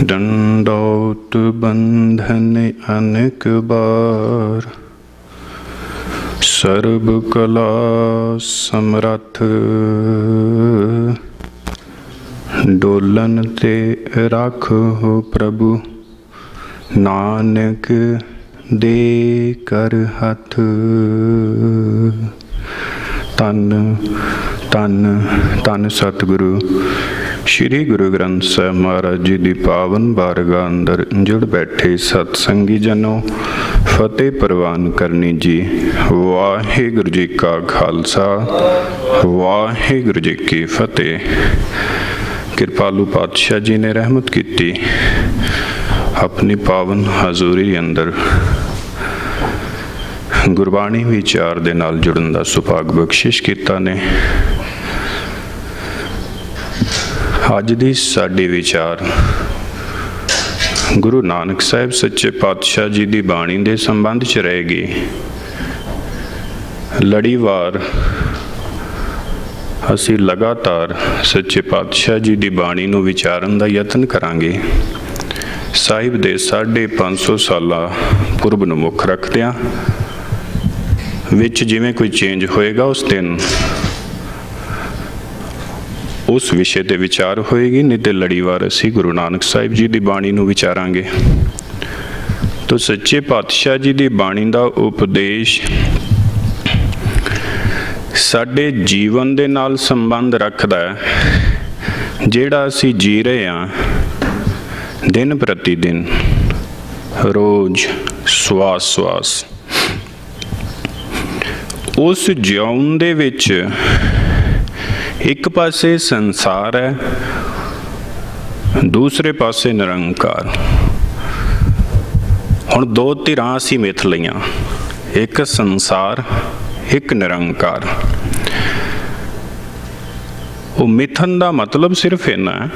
दंडौत बंधन अनेक बार, सर्ब कला समरथ, डोलन ते राखो प्रभु, नानक दे कर हथ। धन धन धन सतगुरु श्री गुरु ग्रंथ साहिब महाराज जी की पावन बारगाह अंदर जुड़ बैठे सतसंगी जनों, फतेह प्रवान करनी जी। वाहिगुरु जी का खालसा, वाहिगुरु जी की फतेह। कृपालु पातशाह जी ने रहमत की अपनी पावन हजूरी अंदर गुरबाणी विचार दे नाल जुड़न दा सुभाग बख्शिश कीता ने। अज दी साडी विचार गुरु नानक साहिब सच्चे पातशाह जी की बाणी के संबंध च रहेगी। लड़ीवार असी लगातार सच्चे पातशाह जी की बाणी नूं विचारन का यतन करांगे। साहिब दे 550 साला पुरब नूं मुख रखदिआं विच जिवें कोई चेंज होएगा उस दिन उस विषय ते विचार होएगी, नहीं तो लड़ीवार असी गुरु नानक साहिब जी की बाणी नूं विचारांगे। तो सच्चे पातशाह जी की बाणी का उपदेश साडे जीवन दे नाल संबंध रखदा है, जिहड़ा असी जी रहे हां दिन प्रति दिन, रोज श्वास श्वास। उस जिउण दे विच एक पासे संसार है, दूसरे पासे निरंकार। हुण दो धिरां असीं मिथ लईआं, एक संसार एक निरंकार। वो मिथन का मतलब सिर्फ इन्ना है,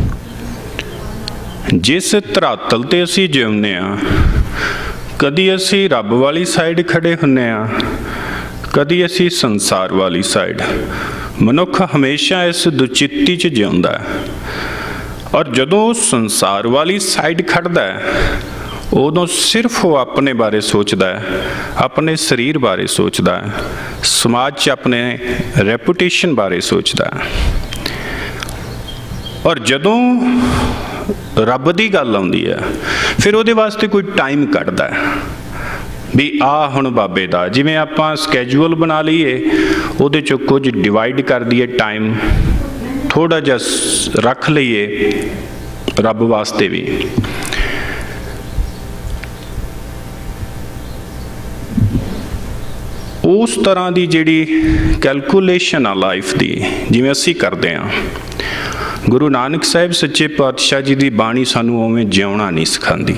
जिस धरातल ते असीं जिउंदे आ, कदी असीं रब वाली साइड खड़े हुन्ने आ, कदी असीं संसार वाली साइड। मनुख हमेशा इस दुचित्ती च जिउंदा है, और जदों संसार वाली साइड खड़दा है उदों सिर्फ वो अपने बारे सोचता है, अपने शरीर बारे सोचता है, समाज च अपने रेपुटेशन बारे सोचता है। और जदों रब की गल आउंदी है फिर उहदे वास्ते कोई टाइम कढदा है भी आ हुण बाबे दा, जिवें आपां स्कैजूअल बना लईए उहदे चों कुछ डिवाइड कर दईए, टाइम थोड़ा जिहा रख लईए रब वास्ते भी। उस तरह की जिहड़ी कैलकुलेशन आ लाइफ की, जिवें असीं करदे हां, गुरु नानक साहिब सच्चे पातशाह जी की बाणी सानूं उवें जिउणा नहीं सिखांदी।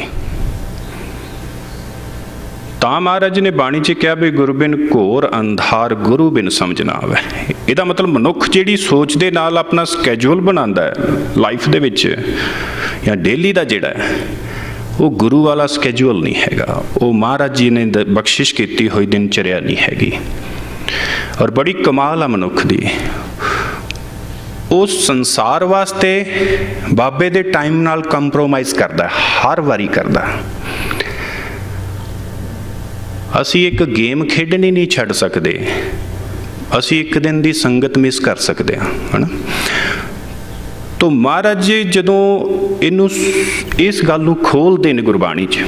तां महाराज ने बाणी च कहा भी गुरु बिन घोर अंधार, गुरु बिन समझ ना आवे। इहदा मतलब मनुख जिहड़ी सोच दे नाल अपना स्कैजूअल बनांदा है लाइफ दे विच या डेली दा जिहड़ा है, वो गुरु वाला स्कैजूअल नहीं हैगा, वो महाराज जी ने बख्शिश की हुई दिनचर्या नहीं हैगी। और बड़ी कमाल आ मनुख दी, उस संसार वास्ते बाबे दे टाइम नाल कंप्रोमाइज़ करदा, हर वारी करदा। असी एक गेम खेडनी नहीं छड़ सकते, असी एक दिन की संगत मिस कर सकते हैं, है ना। तो महाराज जी जदों इनू इस गल नूं खोलदे ने गुरबाणी च,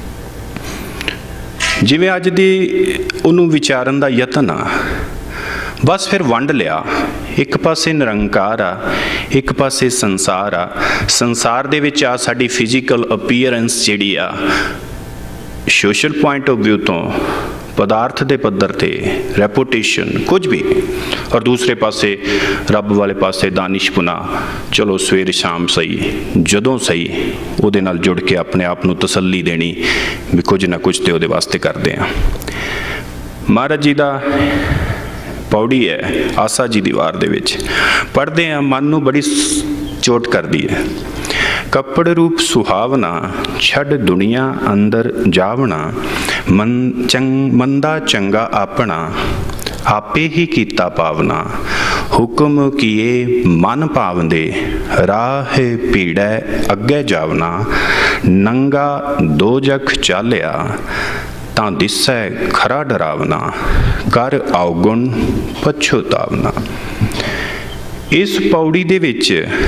जिवें अज दी उन्होंने विचारन का यतन आ, बस फिर वंड लिया, एक पासे निरंकार आ, एक पासे संसार आ। संसार दे विच आ साडी फिजिकल अपीयरेंस जिहड़ी आ, सोशल पॉइंट ऑफ व्यू तो पदार्थ दे पद्धर ते रेपुटेशन कुछ भी, और दूसरे पासे रब वाले पासे दानिशपुना, चलो सवेरे शाम सही, जदों सही उहदे नाल जुड़ के अपने आप नूं तसल्ली देनी भी कुछ ना कुछ तो उहदे वास्ते करदे आ। महाराज जी दा पौड़ी है आसा जी दी वार दे विच पढ़दे आ, मन नूं बड़ी चोट करदी है। कपड़ रूप सुहावना, छड़ दुनिया अंदर जावना, मंदा चंगा अपना, आपे ही कीता पावना, हुक्म किए मन पावंदे, राह पीड़ै अग्गे जावना, नंगा दो जख चालिया, तां दिसै खरा डरावना, कर अवगुण पछुतावना। इस पौड़ी दे विच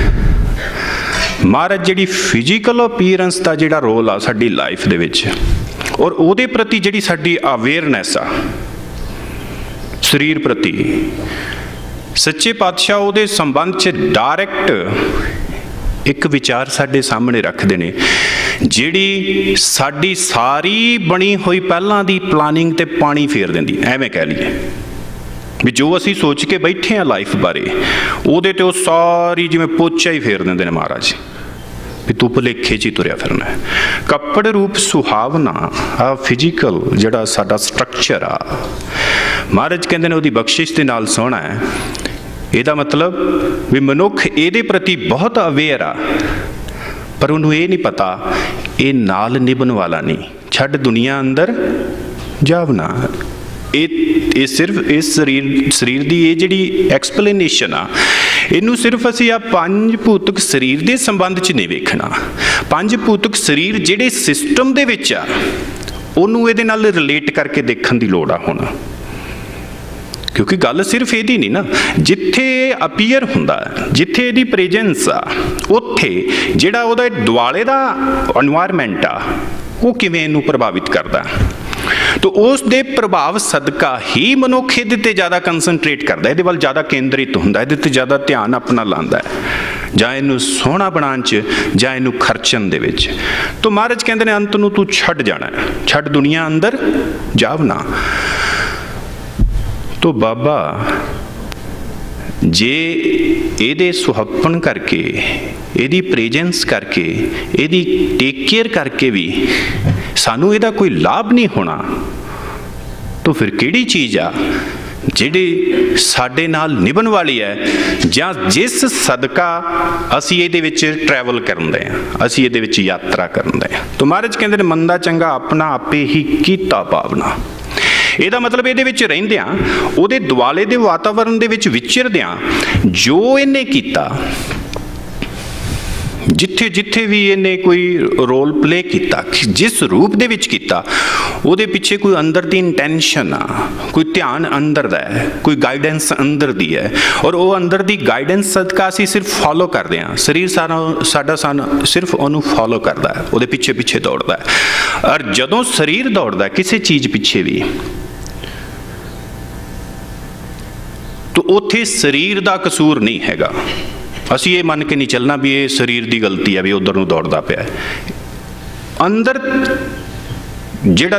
महाराज जिहड़ी फिजिकल अपीयरेंस का जिहड़ा रोल आ साडी लाइफ दे विच, और उहदे प्रति जिहड़ी साडी अवेयरनैस आ शरीर प्रति, सच्चे पातशाह उहदे संबंध च डायरैक्ट एक विचार साडे सामने रखते ने, जिहड़ी साडी सारी बनी हुई पहलां दी प्लानिंग ते पानी फेर दिंदी, एवें कह लईए भी जो असी सोच के बैठे हैं लाइफ बारे, उहदे ते ओह सारी जिवें पोचा ही फेर दिंदे ने महाराज भी तू भुलेखे च ही तुरिया फिरना है। कपड़ रूप सुहावना आ फिजिकल जिहड़ा साडा स्ट्रक्चर आ, महाराज कहंदे ने उहदी बख्शिश दे नाल सोहना है। इहदा मतलब भी मनुख इहदे प्रति बहुत अवेयर आ, पर उन्होंने ये नहीं पता ये नाल निभन वाला नहीं, छड़ दुनिया अंदर जावना। ये सिर्फ इस शरीर की ये जिहड़ी एक्सप्लेनेशन आ, इनू सिर्फ असी आ पंज भूतक शरीर के संबंध च नहीं वेखना। पंज भूतक शरीर जिहड़े सिस्टम दे विच आ, उहनूं इहदे नाल रिलेट करके देखण दी लोड़ आ हुण, क्योंकि गल सिर्फ यही नहीं ना, जिथे अपीयर हुंदा, जिथे इहदी प्रेजेंस आ, उत्थे जिहड़ा उहदे दुआले दा एनवायरमेंट आ वो किवें इहनूं प्रभावित करदा, तो उस दे प्रभाव सदका ही मनुख इहदे ते ज़्यादा कंसनट्रेट करदा, इहदे वल ज़्यादा केंद्रित हुंदा, इहदे ते ज़्यादा ध्यान अपना लांदा है, जां इहनूं सोहना बनाउण च जां इहनूं खर्चण दे विच। तो महाराज कहंदे ने अंत नूं तू छड्ड जाना, छड्ड दुनिया अंदर जावना। तो बाबा जे ਇਹਦੇ ਸੁਹੱਪਣ करके, ਇਹਦੀ प्रेजेंस करके, ਇਹਦੀ टेक केयर करके भी सानू ਇਹਦਾ कोई लाभ नहीं होना, तो फिर किहड़ी चीज़ आ जिहड़ी साडे नाल निभण वाली है, जां जिस सदका असी ਇਹਦੇ विच ट्रैवल करदे आ, असी ਇਹਦੇ विच यात्रा करदे आ। तो महाराज कहंदे ने मंदा चंगा अपना आपे ही कीता पावना। ਇਹਦਾ मतलब ਇਹਦੇ ਵਿੱਚ ਰਹਿੰਦਿਆਂ, ਉਹਦੇ ਦੁਆਲੇ ਦੇ ਵਾਤਾਵਰਣ ਦੇ ਵਿੱਚ ਵਿਚਰਦਿਆਂ ਜੋ ਇਹਨੇ ਕੀਤਾ, ਜਿੱਥੇ ਜਿੱਥੇ ਵੀ ਇਹਨੇ ਕੋਈ ਰੋਲ ਪਲੇ ਕੀਤਾ, ਜਿਸ ਰੂਪ ਦੇ ਵਿੱਚ ਕੀਤਾ, ਉਹਦੇ ਪਿੱਛੇ ਕੋਈ ਅੰਦਰ ਦੀ ਇੰਟੈਂਸ਼ਨ ਆ, ਕੋਈ ਧਿਆਨ ਅੰਦਰ ਦਾ ਹੈ, ਕੋਈ ਗਾਈਡੈਂਸ ਅੰਦਰ ਦੀ ਹੈ, ਔਰ ਉਹ ਅੰਦਰ ਦੀ ਗਾਈਡੈਂਸ ਸਦਕਾ ਅਸੀਂ ਸਿਰਫ ਫੋਲੋ ਕਰਦੇ ਹਾਂ। ਸਰੀਰ ਸਾਡਾ ਸਿਰਫ ਉਹਨੂੰ ਫੋਲੋ ਕਰਦਾ ਹੈ, ਉਹਦੇ ਪਿੱਛੇ ਪਿੱਛੇ ਦੌੜਦਾ ਹੈ। ਔਰ ਜਦੋਂ ਸਰੀਰ ਦੌੜਦਾ ਕਿਸੇ ਚੀਜ਼ ਪਿੱਛੇ ਵੀ, तो उत्थे शरीर का कसूर नहीं हैगा। असी ये मन के नहीं चलना भी ये शरीर की गलती है भी उधर नूं दौड़दा पिया। अंदर जिहड़ा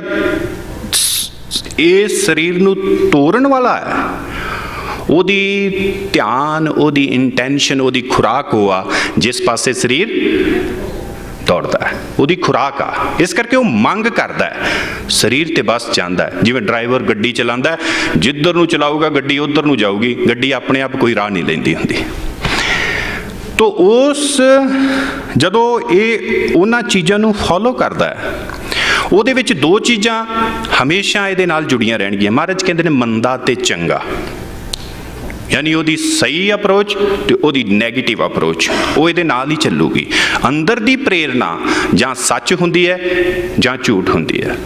ये शरीर नूं तोड़न वाला है, ओदी ध्यान, ओदी इंटेंशन, ओदी खुराक हुआ जिस पासे शरीर दौड़ता है, ओदी खुराक आ, इस करके वो मंग करता है, शरीर ते बस चाहता है। जिवें ड्राइवर गड्डी चलाता है, जिधर नूं चलाऊगा गड्डी उधर नूं जाऊगी, गड्डी अपने आप कोई राह नहीं लैंदी हुंदी। तो उस जदों ये उन्हां चीज़ां नूं फॉलो करता है, उहदे विच दो चीज़ां हमेशा इहदे नाल जुड़ियां रहणगीਆਂ। महाराज कहंदे ने मंदा ते चंगा, यानी ਉਹਦੀ सही अप्रोच ਤੇ ਉਹਦੀ ਨੈਗੇਟਿਵ अप्रोच ਉਹ ਇਹਦੇ ਨਾਲ ਹੀ ਚੱਲੂਗੀ। ਅੰਦਰ ਦੀ ਪ੍ਰੇਰਨਾ ਜਾਂ ਸੱਚ ਹੁੰਦੀ ਹੈ ਜਾਂ ਝੂਠ ਹੁੰਦੀ ਹੈ।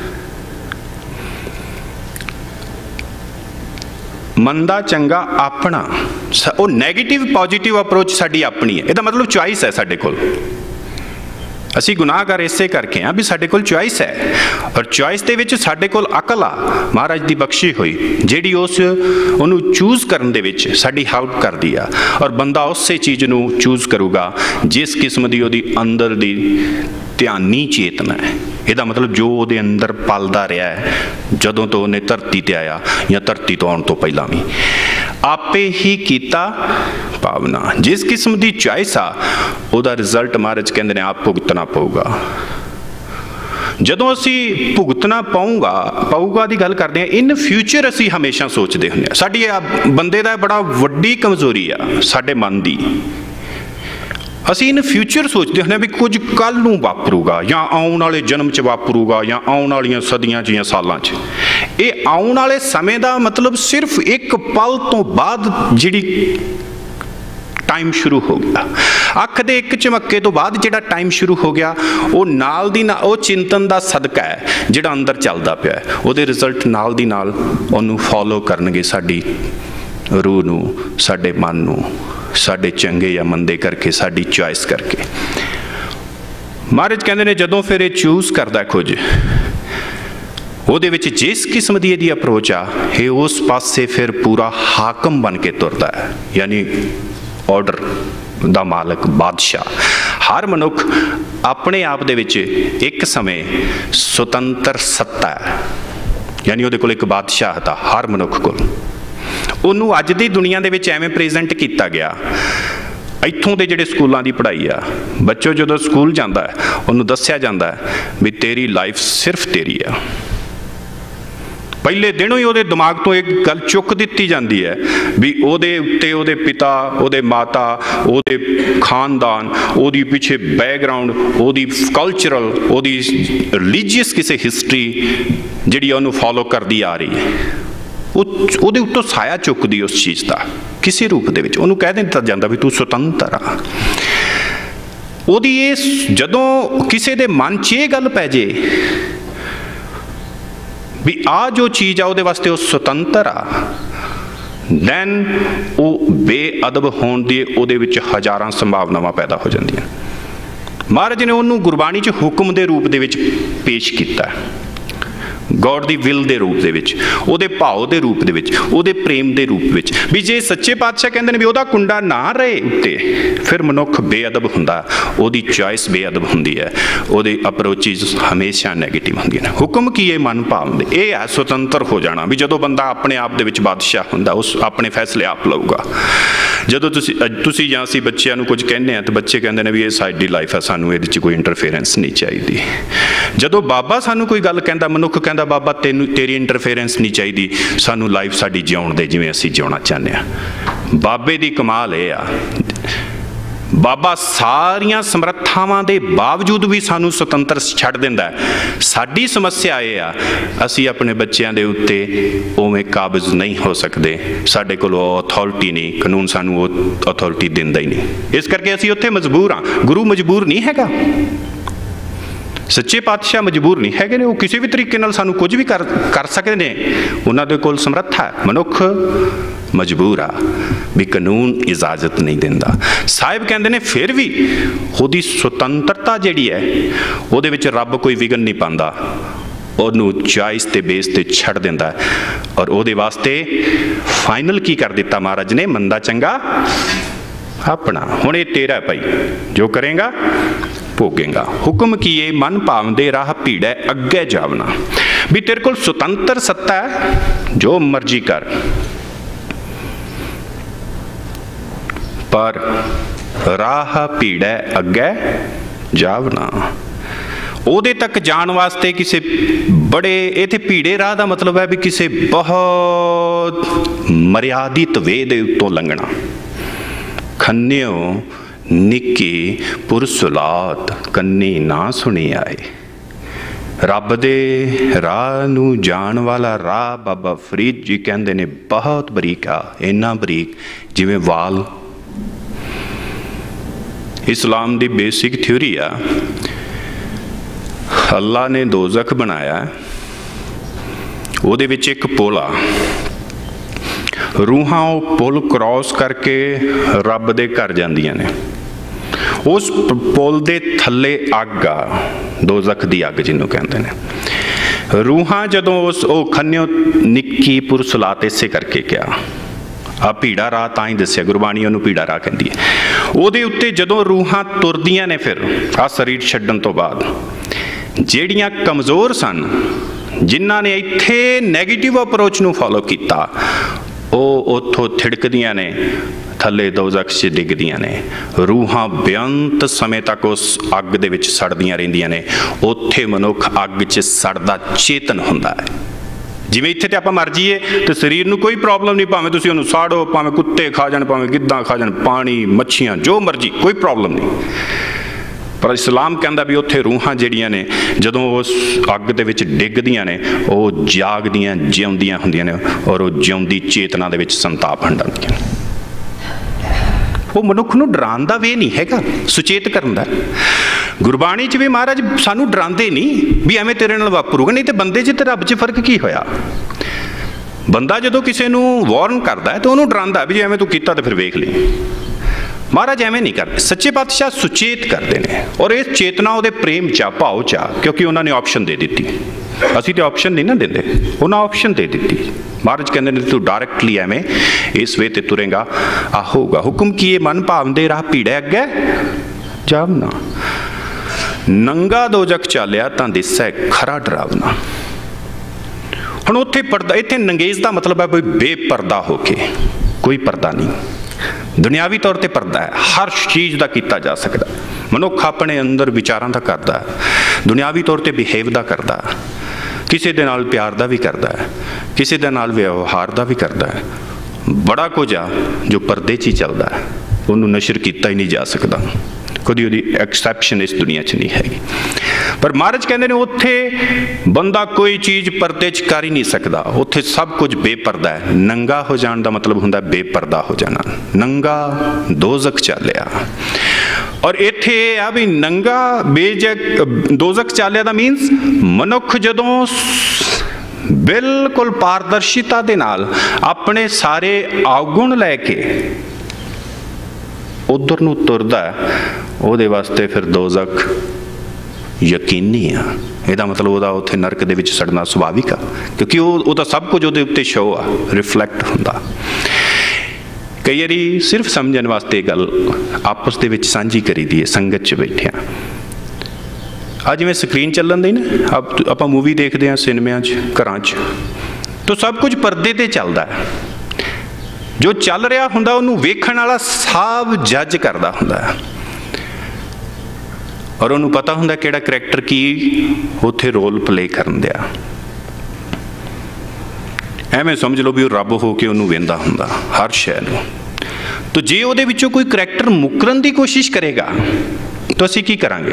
ਮੰਦਾ ਚੰਗਾ ਆਪਣਾ, ਉਹ ਨੈਗੇਟਿਵ ਪੋਜ਼ਿਟਿਵ ਅਪਰੋਚ ਸਾਡੀ ਆਪਣੀ ਹੈ। ਇਹਦਾ ਮਤਲਬ ਚੁਆਇਸ ਹੈ ਸਾਡੇ ਕੋਲ। ਅਸੀਂ ਗੁਨਾਹਗਾਰ ਇਸੇ ਕਰਕੇ ਹਾਂ ਵੀ ਸਾਡੇ ਕੋਲ ਚੁਆਇਸ ਹੈ, ਔਰ ਚੁਆਇਸ ਦੇ ਵਿੱਚ ਸਾਡੇ ਕੋਲ ਅਕਲ ਆ ਮਹਾਰਾਜ ਦੀ ਬਖਸ਼ੀ ਹੋਈ, ਜਿਹੜੀ ਉਹਨੂੰ ਚੂਜ਼ ਕਰਨ ਦੇ ਵਿੱਚ ਸਾਡੀ ਹੈਲਪ ਕਰਦੀ ਆ। ਔਰ ਬੰਦਾ ਉਸੇ ਚੀਜ਼ ਨੂੰ ਚੂਜ਼ ਕਰੂਗਾ ਜਿਸ ਕਿਸਮ ਦੀ ਉਹਦੀ ਅੰਦਰ ਦੀ ਧਿਆਨੀ ਚੇਤਨਾ ਹੈ। ਇਹਦਾ ਮਤਲਬ ਜੋ ਉਹਦੇ ਅੰਦਰ ਪਲਦਾ ਰਿਹਾ ਹੈ ਜਦੋਂ ਤੋਂ ਉਹਨੇ ਧਰਤੀ ਤੇ ਆਇਆ ਜਾਂ ਧਰਤੀ ਤੋਂ ਆਉਣ ਤੋਂ ਪਹਿਲਾਂ ਵੀ, आपे ही कीता पावना। जिस किस्म की चॉइस आ ਉਹਦਾ रिजल्ट महाराज कहते हैं आप भुगतना पऊगा। ਜਦੋਂ ਅਸੀਂ ਭੁਗਤਣਾ ਪਾਊਗਾ ਦੀ ਗੱਲ ਕਰਦੇ ਹਾਂ, ਇਨ ਫਿਊਚਰ ਅਸੀਂ ਹਮੇਸ਼ਾ ਸੋਚਦੇ ਹੁੰਦੇ ਹਾਂ। ਸਾਡੀ ਬੰਦੇ ਦਾ ਬੜਾ ਵੱਡੀ ਕਮਜ਼ੋਰੀ ਆ ਸਾਡੇ ਮਨ ਦੀ। ਅਸੀਂ ਇਨ ਫਿਊਚਰ ਸੋਚਦੇ ਹੁੰਦੇ ਹਾਂ ਵੀ ਕੁਝ ਕੱਲ੍ਹ ਨੂੰ ਵਾਪਰੂਗਾ ਜਾਂ ਆਉਣ ਵਾਲੇ ਜਨਮ 'ਚ ਵਾਪਰੂਗਾ ਜਾਂ ਆਉਣ ਵਾਲੀਆਂ ਸਦੀਆਂ 'ਚ ਜਾਂ ਸਾਲਾਂ 'ਚ। ये आउण वाले समय का मतलब सिर्फ एक पल तो बाद जिहड़ी टाइम शुरू हो गया, अख दे एक झमक्के तो बाद जिहड़ा टाइम शुरू हो गया, वो नाल दी नाल वो चिंतन का सदका है जिहड़ा अंदर चलदा पिया है, उहदे रिजल्ट नाल दी नाल उहनूं फॉलो करनगे साडी रूह नूं, साडे मन नूं, साडे चंगे या मंदे करके, साडी चॉइस करके। महाराज कहंदे ने जदों फिर ये चूज करदा कुछ, ਉਹਦੇ ਵਿੱਚ जिस किस्म की ਇਹਦੀ अप्रोच आ, ये उस पासे फिर पूरा हाकम बन के तुरदा है, यानी ऑर्डर दा मालक, बादशाह। हर मनुख अपने आप दे विच एक समय सुतंत्र सत्ता है, यानी ਉਹਦੇ कोल एक बादशाह था हर मनुख कोल। ਉਹਨੂੰ ਅੱਜ ਦੀ दुनिया दे विच ਐਵੇਂ प्रेजेंट किया गया। ਇੱਥੋਂ ਦੇ ਜਿਹੜੇ ਸਕੂਲਾਂ ਦੀ ਪੜ੍ਹਾਈ ਆ, ਬੱਚੋ ਜਦੋਂ ਸਕੂਲ ਜਾਂਦਾ ਹੈ ਉਹਨੂੰ ਦੱਸਿਆ ਜਾਂਦਾ ਹੈ ਵੀ ਤੇਰੀ ਲਾਈਫ ਸਿਰਫ ਤੇਰੀ ਆ। ਪਹਿਲੇ ਦਿਨੋਂ ਹੀ ਉਹਦੇ ਦਿਮਾਗ ਤੋਂ ਇੱਕ ਗੱਲ ਚੁੱਕ ਦਿੱਤੀ ਜਾਂਦੀ ਹੈ ਵੀ ਉਹਦੇ ਉੱਤੇ ਉਹਦੇ ਪਿਤਾ, ਉਹਦੇ ਮਾਤਾ, ਉਹਦੇ ਖਾਨਦਾਨ, ਉਹਦੀ ਪਿੱਛੇ ਬੈਕਗਰਾਉਂਡ, ਉਹਦੀ ਕਲਚਰਲ, ਉਹਦੀ ਰਿਲੀਜੀਅਸ ਕਿਸੇ ਹਿਸਟਰੀ ਜਿਹੜੀ ਉਹਨੂੰ ਫੋਲੋ ਕਰਦੀ ਆ ਰਹੀ ਹੈ, ਉਹਦੇ ਉੱਤੋਂ ਸਾਇਆ ਚੁੱਕਦੀ ਉਸ ਚੀਜ਼ ਦਾ ਕਿਸੇ ਰੂਪ ਦੇ ਵਿੱਚ। ਉਹਨੂੰ ਕਹਿ ਦਿੱਤਾ ਜਾਂਦਾ ਵੀ ਤੂੰ ਸੁਤੰਤਰ ਆ। ਉਹਦੀ ਇਹ ਜਦੋਂ ਕਿਸੇ ਦੇ ਮਨ 'ਚ ਇਹ ਗੱਲ ਪੈ ਜੇ भी आ जो चीज़ आ उहदे वास्ते वो सुतंत्र आ, दैन वो बेअदब होने दी उहदे विच हज़ारां संभावनावां पैदा हो जांदियां। महाराज ने उन्होंने गुरबाणी च हुक्म के रूप दे विच पेश किया, गॉड दी विल दे रूप दे विच, उहदे भाव दे रूप दे विच, उहदे प्रेम दे रूप विच। भी जे सच्चे पातशाह कहंदे ने भी उहदा कुंडा ना रहे उत्ते, फिर मनुख बेअदब हुंदा, उहदी चॉइस बेअदब हुंदी है, उहदे अप्रोचिज हमेशा नैगेटिव हुंदियां ने। हुक्म की ये मन भावदे, ये है सुतंत्र हो जाना। भी जदों बंदा अपने आप दे विच बादशाह हुंदा, उस अपने फैसले आप लऊगा। जदों तुसीं जां असीं बच्चिआं नूं कुछ कहने आ तो बच्चे कहंदे ने भी ये साडी लाइफ है, सानूं इहदे च कोई इंटरफेरेंस नहीं चाहिदी। जदों बाबा सानूं कोई गल कहंदा, मनुख कहंदा बाबा तेनू तेरी इंटरफेरेंस नहीं चाहिए, सानू लाइफ साडी जिउण दे जिवें असीं जिउणा चाहते हैं। बाबे दी कमाल ये आ, बाबा सारियां समर्थावां दे बावजूद भी सानू सुतंत्र छड्ड दिंदा है। साडी समस्या ये आ, असीं अपने बच्चों के उत्ते उवें काबिज नहीं हो सकते, साडे कोल अथॉरिटी नहीं, कानून सानू वो अथॉरिटी दिंदा ही नहीं, इस करके असीं उत्थे मजबूर हाँ। गुरु मजबूर नहीं हैगा, सच्चे पातशाह मजबूर नहीं है ने, वो किसी भी तरीके नाल सानू कुछ भी कर सकते हैं, उन्हां दे कोल समर्था है। मनुख मजबूर आ भी कानून इजाजत नहीं दिंदा। साहिब कहंदे ने फिर भी उहदी सुतंत्रता जिहड़ी है उहदे विच रब कोई विघन नहीं पांदा, उहनूं चॉइस ते बेस ते छड्ड दिंदा है। और उहदे वास्ते फाइनल की कर दिता महाराज ने, मंदा चंगा अपना, हुण ये तेरा है भाई, जो करेगा भोगेगा। हुक्म किए मन भावदे राह भीड़ै अगे जावना। भी तेरे को सुतंत्र सत्ता है, जो मर्जी कर, पर राह भीड़ै अगे जावना। उहदे तक जाण वास्ते किसी बड़े, इत्थे भीड़े राह का मतलब है भी किसी बहुत मर्यादित वे दे उत्तों लंघना। खन्नियो निक्की पुरसुलात कन्नी ना सुनी आए। रब दे राह नूं जाण वाला राह बाबा फरीद जी कहंदे ने बहुत बरीक आ, इन्ना बरीक जिवें वाल। इस्लाम दी बेसिक थ्योरी आ, अल्लाह ने दोज़ख बनाया, उहदे विच एक पुल आ, रूहां वो पुल क्रॉस करके रब दे घर जांदियां ने। उस पुल दे थल्ले अग आ, दोज़ख दी अग जिन्हों कहते हैं। रूहां जदों उस खन्नियों निक्की पुरसुलात इसे करके क्या आ भीड़ा राह तां ही दस्सिया, गुरबाणी उहनूं भीड़ा राह कहंदी है। उहदे उत्ते जदों रूहां तुरदियां ने फिर आ शरीर छड्डण तो बाद, ਜਿਹੜੀਆਂ कमज़ोर सन, जिन्हां ने इत्थे नैगेटिव अप्रोच नूं फॉलो किया, ਉਹ ਉੱਥੋਂ ਥਿੜਕਦੀਆਂ ਨੇ, ਥੱਲੇ ਦੋਜ਼ਖ 'ਚ ਡਿੱਗਦੀਆਂ ਨੇ। रूहां बेअंत समय तक उस अग दे विच सड़दियां रहिंदियां ने। उत्थे मनुख अग 'च सड़दा चेतन हुंदा है। जिवें इत्थे ते आपां मर जाइए तो शरीर नूं कोई प्रॉब्लम नहीं, भावें तुसीं उहनूं साड़ो, भावें कुत्ते खा जाण, भावें गिद्धां खा जाण, पानी मच्छियां जो मर्जी, कोई प्रॉब्लम नहीं। पर इस्लाम कहता भी उत्थे रूहां जिहड़ियां ने जदों उस अग दे विच डिगदियां ने वो जागदियां जिउंदियां हुंदियां ने और वो जिउंदी चेतना दे विच संताप हंडांदियां ने। वो मनुख नूं डराउण दा वे नहीं हैगा, सुचेत करन दा। गुरबाणी च भी महाराज सानू डरांदे नहीं भी एवें तेरे नाल वापरूगा, नहीं तो बंदे च ते रब च फर्क की होया। बंदा जदों किसी नूं वार्न करदा है तो उहनूं डरांदा भी जे एवें तूं कीता तो फिर वेख लई। महाराज एवें नहीं करते, सच्चे पातशाह सुचेत करते हैं और इस चेतना वो प्रेम चा भाव चा, क्योंकि उन्होंने ऑप्शन दे दी। असी तो ऑप्शन नहीं ना देंदे, उन्हें ऑप्शन दे दी। महाराज कहते हैं तू डायरैक्टली एवें इस वे ते तुरेगा आ होगा। हुक्म किए मन भावंदे राह भीड़े अगे जावना, नंगा दोजख चालिया तां दिसै खरा डरावना। हुण उत्थे पर्दा, इत्थे नंगेज का मतलब है कोई बेपर्दा होके, कोई पर्दा नहीं। दुनियावी तौर पर पर्दा है, हर चीज़ का किया जा सकता। मनुख अपने अंदर विचारों का करता है, दुनियावी तौर पर बिहेव का करता है, किसी दे नाल प्यार का भी करता है, किसी दे नाल व्यवहार का भी करता है। बड़ा कुछ आ जो परदे च ही चलता है, उन्होंने नशर किया ही नहीं जा सकता, कभी वो एक्सैप्शन इस दुनिया च नहीं हैगी। पर महाराज कहते हैं उत्थे बंदा कोई चीज़ परदे च कर ही नहीं सकता, उत्थे सब कुछ बेपर्दा है। नंगा हो जाने का मतलब होंदा बेपर्दा हो जाना, नंगा दोजख चालिया। और इत्थे आ भी नंगा बेजक दोजख चालिया दा मीनस मनुख जदों बिल्कुल पारदर्शिता दे नाल अपने सारे अवगुण लैके उधर नूं तुरदा है, उहदे वास्ते फिर दोजख यकीनी आ। ਇਹਦਾ मतलब ਉਹਦਾ ਉੱਥੇ नरक ਦੇ ਵਿੱਚ सड़ना ਸੁਭਾਵਿਕ ਆ, क्योंकि ਉਹ ਤਾਂ सब कुछ ਉਹਦੇ ਉੱਤੇ शो आ, रिफ्लैक्ट ਹੁੰਦਾ। कई वारी सिर्फ समझण वास्ते गल आपस ਦੇ ਵਿੱਚ ਸਾਂਝੀ करी दी है संगत 'ਚ बैठिया। आ जिवें स्क्रीन ਚੱਲਣ ਦੀ ना, ਆਪਾਂ मूवी देखते हैं सिनेमा 'ਚ घरां 'ਚ, तो सब कुछ परदे ते ਚੱਲਦਾ है। जो चल रहा हुंदा उहनूं वेखण वाला सब जज करदा हुंदा है और उन्होंने पता होंगे किहड़ा करैक्टर की उत्थे रोल प्ले करन दिया। एवें समझ लो भी वो रब हो के उन्होंने वेंदा हुंदा हर शय नूं। तो जे उहदे विचों कोई करैक्टर मुकरन की कोशिश करेगा तो असीं की करांगे?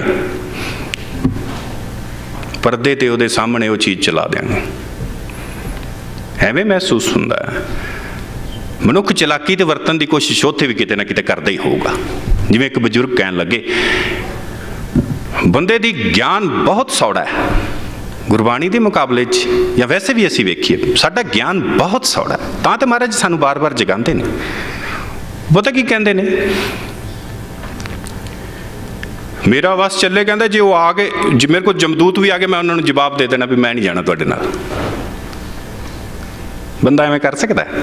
परदे ते उहदे सामने वो चीज़ चला देंगे। एवें महसूस हुंदा है। मनुख चलाकी ते वरतन की कोशिश उत्थे भी किते ना किते करदा ही होगा। जिवें एक बजुर्ग कहन लगे बंदे दी ज्ञान बहुत सौड़ा है, गुरबाणी के मुकाबले या वैसे भी असी वेखीए साडा ज्ञान बहुत सौड़ा है। तां ते महाराज सानू बार बार जगाते हैं। पता की कहते हैं, मेरा बस चले कहता जे वो आ गए, मेरे को जमदूत भी आ गए, मैं उन्होंने जवाब दे देना भी मैं नहीं जाना तुहाडे नाल। बंदा एवें कर सकता है?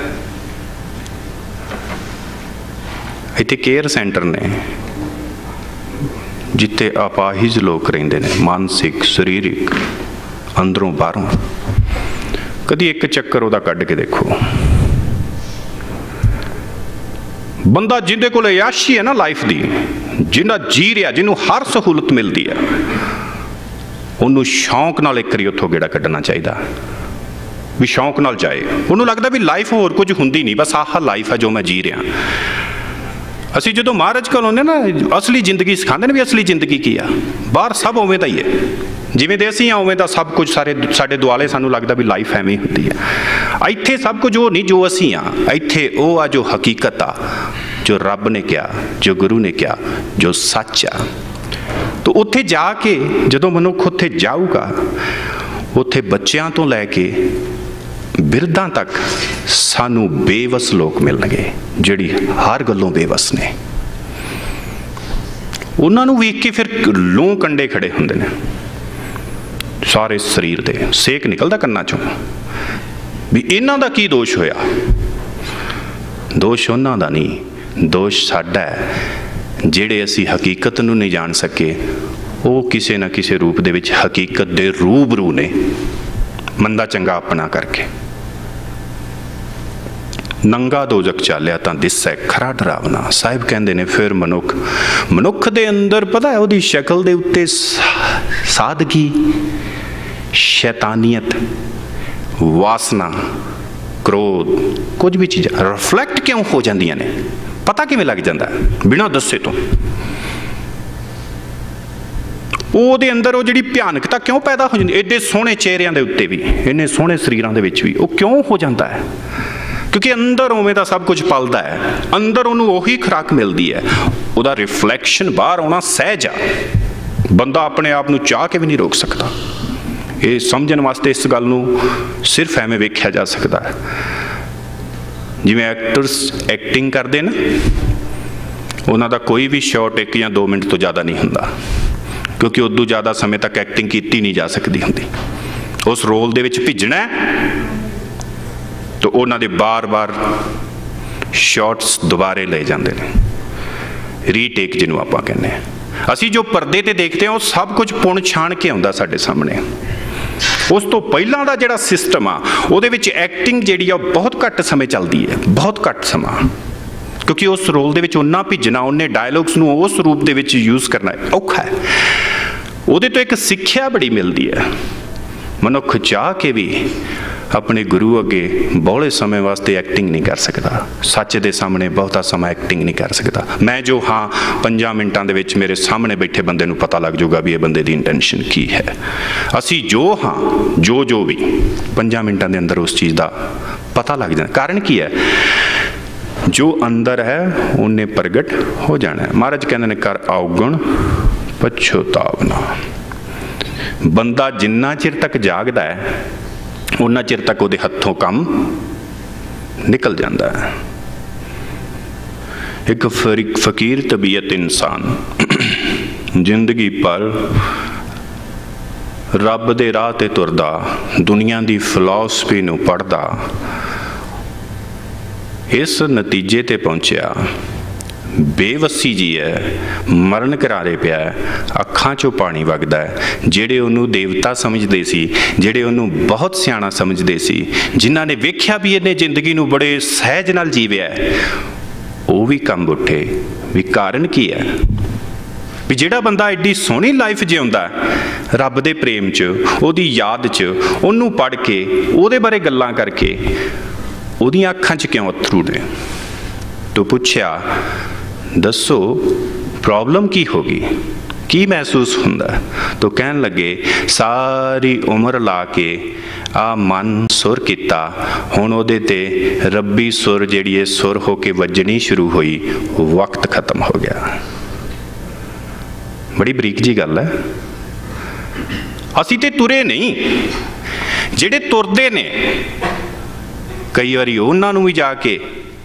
इत्थे केयर सेंटर ने जिथे अपाहिज लोग रहिंदे ने, मानसिक शरीरिक अंदरों बाहरों। कभी एक चक्कर उहदा कढ के देखो। बंदा जिंदे कोल अयाशी है ना लाइफ दी, जिन्ना जी रहा, जिन्हों हर सहूलत मिलती है, उन्होंने शौक नाल एक बारी उत्थों गेड़ा कड्ढना चाहिए भी शौक नाल जाए। उन्होंने लगता भी लाइफ होर कुछ हुंदी नहीं, बस आह लाइफ है जो मैं जी रहा। असी जो महाराज को आने ना असली जिंदगी सिखाते हैं भी असली जिंदगी की आ, बाहर सब उवें दा ही है, जिवें दे असीं उवें दा सब कुछ सारे साडे दुआले सानू लगता भी लाइफ एवें हुंदी है। इत्थे सब कुछ वो नहीं जो असीं आ, इत्थे वो आ जो हकीकत आ, जो रब ने कहा, जो गुरु ने कहा, जो सच आ। तो उत्थे जाके जदों मनुख उत्थे जाऊगा, उत्थे बच्चियां तो लैके बिरधां तक सानू बेवस लोग मिलणगे जिहड़ी हर गल्लों बेवस ने। उन्हां नूं वेख के फिर लूं कंडे खड़े हुंदे ने सारे शरीर दे, सेक निकलदा कन्नां चों भी इन्हां दा की दोष होया। दोष उन्हां दा नहीं, दोष साडा है जिहड़े असीं हकीकत नूं नहीं जान सके। वो किसी न किसी रूप दे विच हकीकत दे रूबरू ने, मंदा चंगा अपना करके। नंगा दोजख चालिया तां दिसै खरा डरावना। साहिब कहते ने फिर मनुख दे अंदर पता है उहदी शक्ल दे उत्ते सादगी, शैतानियत, वासना, क्रोध, कुछ भी चीज़ रिफ्लैक्ट क्यों हो जांदियां ने, पता किवें लग जांदा बिना दस्से तो। ਉਹਦੇ ਅੰਦਰ ਉਹ ਜਿਹੜੀ ਭਿਆਨਕਤਾ ਕਿਉਂ ਪੈਦਾ ਹੋ ਜਾਂਦੀ, ਐਡੇ ਸੋਹਣੇ ਚਿਹਰਿਆਂ ਦੇ ਉੱਤੇ ਵੀ, ਇੰਨੇ ਸੋਹਣੇ ਸਰੀਰਾਂ ਦੇ ਵਿੱਚ ਵੀ ਉਹ ਕਿਉਂ ਹੋ ਜਾਂਦਾ ਹੈ? ਕਿਉਂਕਿ ਅੰਦਰ ਉਵੇਂ ਦਾ ਸਭ ਕੁਝ ਪਲਦਾ ਹੈ, ਅੰਦਰ ਉਹਨੂੰ ਉਹੀ ਖੁਰਾਕ ਮਿਲਦੀ ਹੈ, ਉਹਦਾ ਰਿਫਲੈਕਸ਼ਨ ਬਾਹਰ ਆਉਣਾ ਸਹਿਜ ਆ, ਬੰਦਾ ਆਪਣੇ ਆਪ ਨੂੰ ਚਾਹ ਕੇ ਵੀ ਨਹੀਂ ਰੋਕ ਸਕਦਾ। ਇਹ ਸਮਝਣ ਵਾਸਤੇ ਇਸ ਗੱਲ ਨੂੰ ਸਿਰਫ ਐਵੇਂ ਵੇਖਿਆ ਜਾ ਸਕਦਾ ਹੈ, ਜਿਵੇਂ ਐਕਟਰਸ ਐਕਟਿੰਗ ਕਰਦੇ ਨਾ, ਉਹਨਾਂ ਦਾ ਕੋਈ ਵੀ ਸ਼ਾਟ 1 ਜਾਂ 2 ਮਿੰਟ ਤੋਂ ਜ਼ਿਆਦਾ ਨਹੀਂ ਹੁੰਦਾ, ਕਿਉਂਕਿ ਉਦੋਂ ਜ਼ਿਆਦਾ ਸਮੇਂ ਤੱਕ ਐਕਟਿੰਗ ਕੀਤੀ ਨਹੀਂ ਜਾ ਸਕਦੀ ਹੁੰਦੀ। ਉਸ ਰੋਲ ਦੇ ਵਿੱਚ ਭਿੱਜਣਾ ਤਾਂ ਉਹਨਾਂ ਦੇ ਬਾਰ-ਬਾਰ ਸ਼ਾਟਸ ਦੁਬਾਰੇ ਲਏ ਜਾਂਦੇ ਨੇ, ਰੀਟੇਕ ਜਿਹਨੂੰ ਆਪਾਂ ਕਹਿੰਦੇ ਹਾਂ। ਅਸੀਂ ਜੋ ਪਰਦੇ ਤੇ ਦੇਖਦੇ ਹਾਂ ਉਹ ਸਭ ਕੁਝ ਪੁਣ ਛਾਣ ਕੇ ਆਉਂਦਾ ਸਾਡੇ ਸਾਹਮਣੇ। ਉਸ ਤੋਂ ਪਹਿਲਾਂ ਦਾ ਜਿਹੜਾ ਸਿਸਟਮ ਆ ਉਹਦੇ ਵਿੱਚ ਐਕਟਿੰਗ ਜਿਹੜੀ ਆ ਬਹੁਤ ਘੱਟ ਸਮੇਂ ਚੱਲਦੀ ਹੈ, ਬਹੁਤ ਘੱਟ ਸਮਾਂ, ਕਿਉਂਕਿ ਉਸ ਰੋਲ ਦੇ ਵਿੱਚ ਓਨਾ ਭਿੱਜਣਾ, ਉਹਨੇ ਡਾਇਲੋਗਸ ਨੂੰ ਉਸ ਰੂਪ ਦੇ ਵਿੱਚ ਯੂਜ਼ ਕਰਨਾ ਔਖਾ ਹੈ। ਉਹਦੇ ਤੋਂ ਇੱਕ ਸਿੱਖਿਆ ਬੜੀ ਮਿਲਦੀ ਹੈ। ਮਨੁੱਖ ਚਾਹ ਕੇ ਵੀ ਆਪਣੇ ਗੁਰੂ ਅੱਗੇ ਬਹੁਤੇ ਸਮੇਂ ਵਾਸਤੇ ਐਕਟਿੰਗ ਨਹੀਂ ਕਰ ਸਕਦਾ, ਸੱਚ ਦੇ ਸਾਹਮਣੇ ਬਹੁਤਾ ਸਮਾਂ ਐਕਟਿੰਗ ਨਹੀਂ ਕਰ ਸਕਦਾ। ਮੈਂ ਜੋ ਹਾਂ 5 ਮਿੰਟਾਂ ਦੇ ਵਿੱਚ ਮੇਰੇ ਸਾਹਮਣੇ ਬੈਠੇ ਬੰਦੇ ਨੂੰ ਪਤਾ ਲੱਗ ਜਾਊਗਾ ਵੀ ਇਹ ਬੰਦੇ ਦੀ ਇੰਟੈਂਸ਼ਨ ਕੀ ਹੈ। ਅਸੀਂ ਜੋ ਹਾਂ ਜੋ ਵੀ 5 ਮਿੰਟਾਂ ਦੇ ਅੰਦਰ ਉਸ ਚੀਜ਼ ਦਾ ਪਤਾ ਲੱਗ ਜਾਂਦਾ। ਕਾਰਨ ਕੀ ਹੈ? ਜੋ ਅੰਦਰ ਹੈ ਉਹਨੇ ਪ੍ਰਗਟ ਹੋ ਜਾਣਾ। ਮਹਾਰਾਜ ਕਹਿੰਦੇ ਨੇ ਕਰ ਔਗਣ ਪਛਤਾਵਨਾ। ਬੰਦਾ ਜਿੰਨਾ ਚਿਰ ਤੱਕ ਜਾਗਦਾ ਹੈ ਉਹਨਾਂ ਚਿਰ ਤੱਕ ਉਹਦੇ ਹੱਥੋਂ ਕੰਮ ਨਿਕਲ ਜਾਂਦਾ ਹੈ। ਇੱਕ ਫਕੀਰ ਤਬੀਅਤ ਇਨਸਾਨ ਜ਼ਿੰਦਗੀ ਭਰ ਰੱਬ ਦੇ ਰਾਹ ਤੇ ਤੁਰਦਾ, ਦੁਨੀਆ ਦੀ ਫਿਲਾਸਫੀ ਨੂੰ ਪੜ੍ਹਦਾ, ਇਸ ਨਤੀਜੇ ਤੇ ਪਹੁੰਚਿਆ ਬੇਵੱਸੀ ਜੀ ਹੈ, ਮਰਨ ਘਰਾਰੇ ਪਿਆ, ਅੱਖਾਂ 'ਚੋਂ ਪਾਣੀ ਵਗਦਾ ਹੈ। ਜਿਹੜੇ ਉਹਨੂੰ ਦੇਵਤਾ ਸਮਝਦੇ ਸੀ, ਜਿਹੜੇ ਉਹਨੂੰ ਬਹੁਤ ਸਿਆਣਾ ਸਮਝਦੇ ਸੀ, ਜਿਨ੍ਹਾਂ ਨੇ ਵੇਖਿਆ ਵੀ ਇਹਨੇ ਜ਼ਿੰਦਗੀ ਨੂੰ ਬੜੇ ਸਹਿਜ ਨਾਲ ਜੀਵਿਆ, ਉਹ ਵੀ ਕੰਬ ਉੱਠੇ। ਵੀ ਕਾਰਨ ਕੀ ਹੈ? ਵੀ ਜਿਹੜਾ ਬੰਦਾ ਐਡੀ ਸੋਹਣੀ ਲਾਈਫ ਜਿਉਂਦਾ ਰੱਬ ਦੇ ਪ੍ਰੇਮ 'ਚ, ਉਹਦੀ ਯਾਦ 'ਚ, ਉਹਨੂੰ ਪੜ੍ਹ ਕੇ, ਉਹਦੇ ਬਾਰੇ ਗੱਲਾਂ ਕਰਕੇ, ਉਹਦੀਆਂ ਅੱਖਾਂ 'ਚ ਕਿਉਂ ਅਥਰੂ ਨੇ? ਤੂੰ ਪੁੱਛਿਆ ਦੱਸੋ ਪ੍ਰੋਬਲਮ ਕੀ ਹੋ ਗਈ, ਕੀ ਮਹਿਸੂਸ ਹੁੰਦਾ? ਤੋ ਕਹਿਣ ਲੱਗੇ ਸਾਰੀ ਉਮਰ ਲਾ ਕੇ ਆ ਮਨ ਸੁਰ ਕੀਤਾ, ਹੁਣ ਉਹਦੇ ਤੇ ਰੱਬੀ ਸੁਰ ਜਿਹੜੀ ਇਹ ਸੁਰ ਹੋ ਕੇ ਵੱਜਣੀ ਸ਼ੁਰੂ ਹੋਈ, ਵਕਤ ਖਤਮ ਹੋ ਗਿਆ। ਬੜੀ ਬਰੀਕ ਜੀ ਗੱਲ ਹੈ। ਅਸੀਂ ਤੇ ਤੁਰੇ ਨਹੀਂ, ਜਿਹੜੇ ਤੁਰਦੇ ਨੇ ਕਈ ਵਾਰੀ ਉਹਨਾਂ ਨੂੰ ਵੀ ਜਾ ਕੇ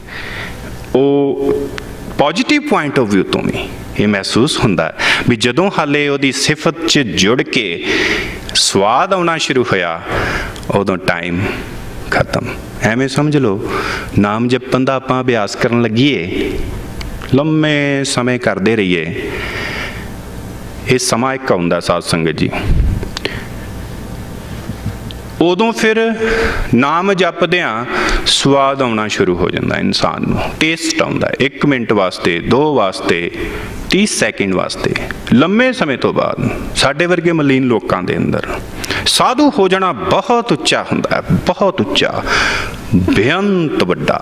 ਉਹ ਪੋਜ਼ਿਟਿਵ ਪੁਆਇੰਟ ਆਫ ਵਿਊ ਤੋਂ ਵੀ ਇਹ ਮਹਿਸੂਸ ਹੁੰਦਾ ਵੀ ਜਦੋਂ ਹਾਲੇ ਉਹਦੀ ਸਿਫਤ 'ਚ ਜੁੜ ਕੇ ਸਵਾਦ ਆਉਣਾ ਸ਼ੁਰੂ ਹੋਇਆ, ਉਦੋਂ ਟਾਈਮ ਖਤਮ। ਐਵੇਂ ਸਮਝ ਲਓ ਨਾਮ ਜਪਣ ਦਾ ਆਪਾਂ ਅਭਿਆਸ ਕਰਨ ਲੱਗੀਏ, ਲੰਮੇ ਸਮੇਂ ਕਰਦੇ ਰਹੀਏ, ਇਹ ਸਮਾਂ ਇੱਕ ਆਉਂਦਾ ਸਾਧ ਸੰਗਤ ਜੀ, ਉਦੋਂ ਫਿਰ ਨਾਮ ਜਪਦਿਆਂ ਸਵਾਦ ਆਉਣਾ ਸ਼ੁਰੂ ਹੋ ਜਾਂਦਾ, ਇਨਸਾਨ ਨੂੰ ਟੇਸਟ ਆਉਂਦਾ 1 ਮਿੰਟ ਵਾਸਤੇ, 2 ਵਾਸਤੇ, 30 ਸੈਕਿੰਡ ਵਾਸਤੇ। ਲੰਮੇ ਸਮੇਂ ਤੋਂ ਬਾਅਦ ਸਾਡੇ ਵਰਗੇ ਮਲੀਨ ਲੋਕਾਂ ਦੇ ਅੰਦਰ ਸਾਧੂ ਹੋ ਜਾਣਾ ਬਹੁਤ ਉੱਚਾ ਹੁੰਦਾ ਹੈ, ਬਹੁਤ ਉੱਚਾ, ਬੇਅੰਤ ਵੱਡਾ।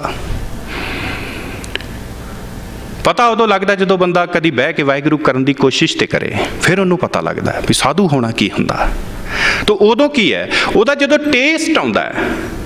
ਪਤਾ ਉਦੋਂ ਲੱਗਦਾ ਜਦੋਂ ਬੰਦਾ ਕਦੀ ਬਹਿ ਕੇ ਵਾਹਿਗੁਰੂ ਕਰਨ ਦੀ ਕੋਸ਼ਿਸ਼ ਤੇ ਕਰੇ, ਫਿਰ ਉਹਨੂੰ ਪਤਾ ਲੱਗਦਾ ਵੀ ਸਾਧੂ ਹੋਣਾ ਕੀ ਹੁੰਦਾ। ਤਾਂ ਉਦੋਂ ਕੀ ਹੈ, ਉਹਦਾ ਜਦੋਂ ਟੇਸਟ ਆਉਂਦਾ ਹੈ,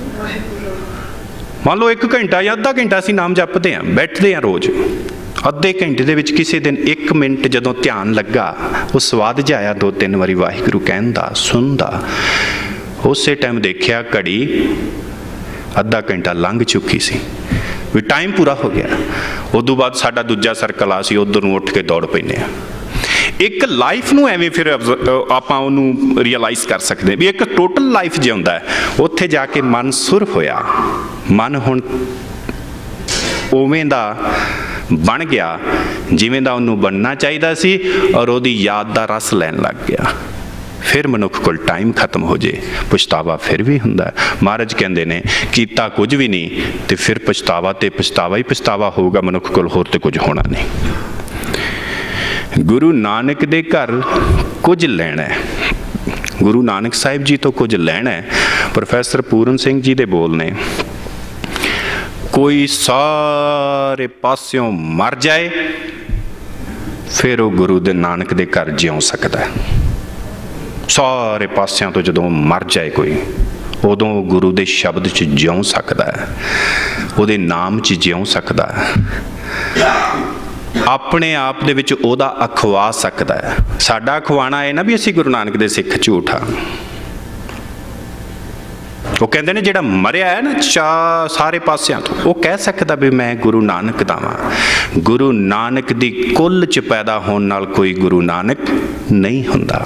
ਮੰਨ ਲਓ 1 ਘੰਟਾ ਜਾਂ ਅੱਧਾ ਘੰਟਾ ਅਸੀਂ ਨਾਮ ਜਪਦੇ ਹਾਂ, ਬੈਠਦੇ ਹਾਂ ਰੋਜ਼, ਅੱਧੇ ਘੰਟੇ ਦੇ ਵਿੱਚ ਕਿਸੇ ਦਿਨ 1 ਮਿੰਟ ਜਦੋਂ ਧਿਆਨ ਲੱਗਾ, ਉਹ ਸਵਾਦ ਜਿਹਾ ਆਇਆ 2-3 ਵਾਰੀ ਵਾਹਿਗੁਰੂ ਕਹਿੰਦਾ, ਸੁਣਦਾ, ਉਸੇ ਟਾਈਮ ਦੇਖਿਆ ਘੜੀ ਅੱਧਾ ਘੰਟਾ ਲੰਘ ਚੁੱਕੀ ਸੀ, ਵੀ ਟਾਈਮ ਪੂਰਾ ਹੋ ਗਿਆ। ਉਦੋਂ ਬਾਅਦ ਸਾਡਾ ਦੂਜਾ ਸਰਕਲ ਆ, ਸੀ ਉੱਧਰ ਨੂੰ ਉੱਠ ਕੇ ਦੌੜ ਪੈਂਦੇ ਹਾਂ। ਇੱਕ ਲਾਈਫ ਨੂੰ ਐਵੇਂ ਫਿਰ ਆਪਾਂ ਉਹਨੂੰ ਰੀਅਲਾਈਜ਼ ਕਰ ਸਕਦੇ ਵੀ ਇੱਕ ਟੋਟਲ ਲਾਈਫ ਜਿਉਂਦਾ ਹੈ। ਉੱਥੇ ਜਾ ਕੇ ਮਨ ਸੁਰ ਹੋਇਆ, ਮਨ ਹੁਣ ਉਵੇਂ ਦਾ ਬਣ ਗਿਆ ਜਿਵੇਂ ਦਾ ਉਹਨੂੰ ਬਣਨਾ ਚਾਹੀਦਾ ਸੀ, ਔਰ ਉਹਦੀ ਯਾਦ ਦਾ ਰਸ ਲੈਣ ਲੱਗ ਗਿਆ। ਫਿਰ ਮਨੁੱਖ ਕੋਲ ਟਾਈਮ ਖਤਮ ਹੋ ਜੇ, ਪਛਤਾਵਾ ਫਿਰ ਵੀ ਹੁੰਦਾ। ਮਹਾਰਾਜ ਕਹਿੰਦੇ ਨੇ ਕੀਤਾ ਕੁਝ ਵੀ ਨਹੀਂ ਤੇ ਫਿਰ ਪਛਤਾਵਾ ਤੇ ਪਛਤਾਵਾ ਹੀ ਪਛਤਾਵਾ ਹੋਊਗਾ, ਮਨੁੱਖ ਕੋਲ ਹੋਰ ਤੇ ਕੁਝ ਹੋਣਾ ਨਹੀਂ। ਗੁਰੂ ਨਾਨਕ ਦੇ ਘਰ ਕੁਝ ਲੈਣਾ ਹੈ, ਗੁਰੂ ਨਾਨਕ ਸਾਹਿਬ ਜੀ ਤੋਂ ਕੁਝ ਲੈਣਾ ਹੈ। ਪ੍ਰੋਫੈਸਰ ਪੂਰਨ ਸਿੰਘ ਜੀ ਦੇ ਬੋਲ ਨੇ, ਕੋਈ ਸਾਰੇ ਪਾਸਿਓਂ ਮਰ ਜਾਏ ਫਿਰ ਉਹ ਗੁਰੂ ਦੇ ਨਾਨਕ ਦੇ ਘਰ ਜਿਉਂ ਸਕਦਾ ਹੈ। सारे पासियां तो जदों मर जाए कोई उदों गुरु दे शब्द च जिउं सकदा है, उहदे नाम च जिउं सकदा है, अपने आप दे विच उहदा अखवा सकदा है। साडा अखवाना है ना भी असीं गुरु नानक दे सिख झूठा। वो कहते ने जिहड़ा मरिया है ना सारे पासियां तो, वो कह सकदा भी मैं गुरु नानक दा वां। गुरु नानक दी कुल च पैदा होण नाल कोई गुरु नानक नहीं हुंदा।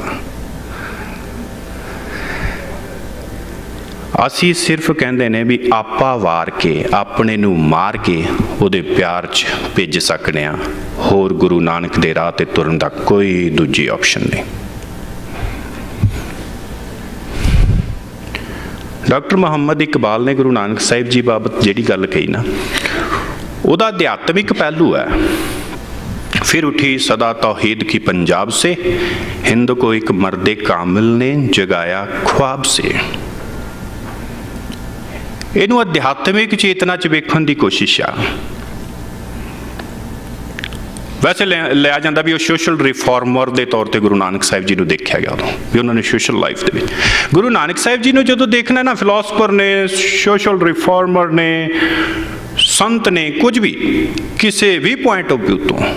असी सिर्फ कहते ने भी आपा वार के अपने नूं मार के उहदे प्यार च भेज सकने आ, होर गुरु नानक दे राह ते तुरन दा कोई दूजी ऑप्शन नहीं। डॉक्टर मुहम्मद इकबाल ने गुरु नानक साहिब जी बाबत जिहड़ी गल कही ना, उहदा अध्यात्मिक पहलू है। फिर उठी सदा तौहीद की पंजाब से, हिंद को एक मर्दे कामिल ने जगाया ख्वाब से। इनू अध्यात्मिक चेतना च वेखण दी कोशिश आ। वैसे लिया जाता भी वो सोशल रिफॉर्मर के तौर पर गुरु नानक साहिब जी को देखा गया उदों भी उन्होंने सोशल लाइफ के गुरु नानक साहिब जी ने जो देखना ना, फिलोसफर ने, सोशल रिफॉर्मर ने, संत ने, कुछ भी किसी भी पॉइंट ऑफ व्यू तो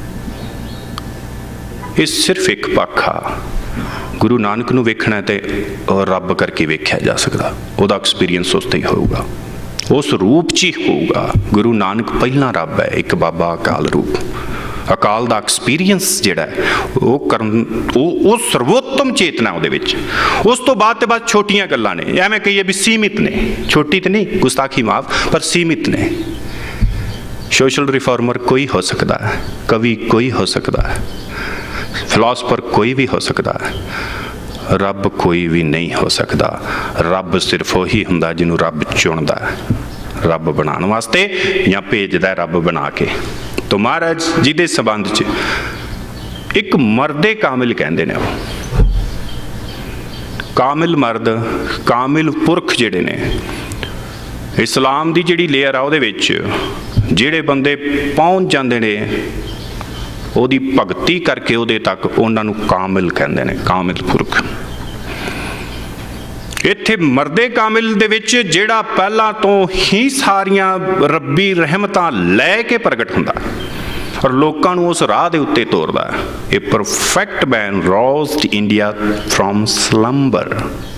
ये सिर्फ एक पक्ष आ। गुरु नानक नूं वेखना ते रब करके वेख्या जा सकता, उहदा एक्सपीरियंस उस ते ही होगा, उस रूप च ही होगा। गुरु नानक पहला रब है, एक बाबा अकाल रूप। अकाल दा एक्सपीरियंस जिहड़ा है वो सर्वोत्तम चेतना उहदे विच। उस तो बाद छोटियां गल्लां ने, एवें कहिए भी सीमित ने, छोटी तो नहीं, गुस्ताखी माफ, पर सीमित ने। सोशल रिफॉर्मर कोई हो सकता है, कवि कोई हो सकता है, फिलोसफर कोई भी हो सकता है, रब कोई भी नहीं हो सकता। रब सिर्फ वही हुंदा जिन्हों रब चुनदा है, रब बनाने वास्ते या भेजदा रब बना के। तो महाराज जी के संबंध च एक मर्दे कामिल कहते हैं। वो कामिल मर्द, कामिल पुरख जिहड़े ने, इस्लाम की जिहड़ी लेयर आ उहदे विच जिहड़े बंदे पहुँच जाते ने उहदी भगती करके उहदे तक, उन्हां नूं कामिल कहंदे ने, कामिल पुरख। इत्थे मर्दे कामिल दे विच जिहड़ा पहला तो ही सारियां रब्बी रहमतां लै के प्रगट हुंदा और लोकां नूं उस राह दे उत्ते तोरदा। A perfect man roused India from slumber.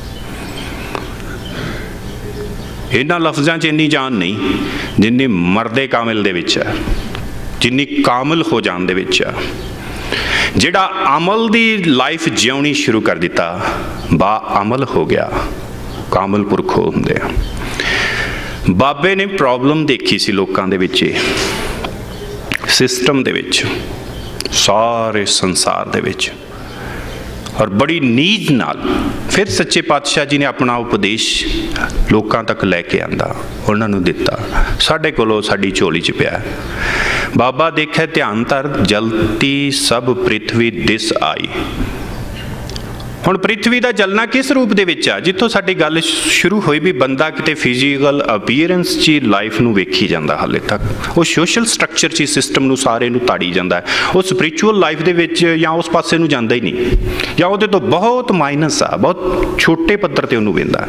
इन्हां लफ्ज़ां च इन्नी जान नहीं जिन्नी मर्दे कामिल दे विच है, जिन्नी कामिल हो जाण दे विच है। जिहड़ा अमल दी लाइफ जिउणी शुरू कर दिता, बा अमल हो गया, कामिल पुरख हुंदे आ। बाबे ने प्रॉब्लम देखी सी लोकां दे विच, सिस्टम दे विच, सारे संसार दे विच, और बड़ी नीज नाल फिर सच्चे पातशाह जी ने अपना उपदेश लोकां तक लैके आंदा, उन्हां नूं दिता। साडे कोलों साडी झोली च पिया। बाबा देखे ध्यान धर, जलती सब पृथ्वी दिस आई। हुण पृथ्वी का जलना किस रूप दे विच आ? जित्थों साडी गल शुरू हुई भी बंदा किते फिजिकल अपीयरेंस ची लाइफ नूं वेखी जांदा, हाले तक वो सोशल स्ट्रक्चर ची सिस्टम नूं सारे नूं ताड़ी जांदा है, वो स्पिरिचुअल लाइफ दे विच या उस पासे नूं जांदा ही नहीं, या उहदे तो बहुत माइनस आ, बहुत छोटे पद्धर ते उहनूं वेंदा।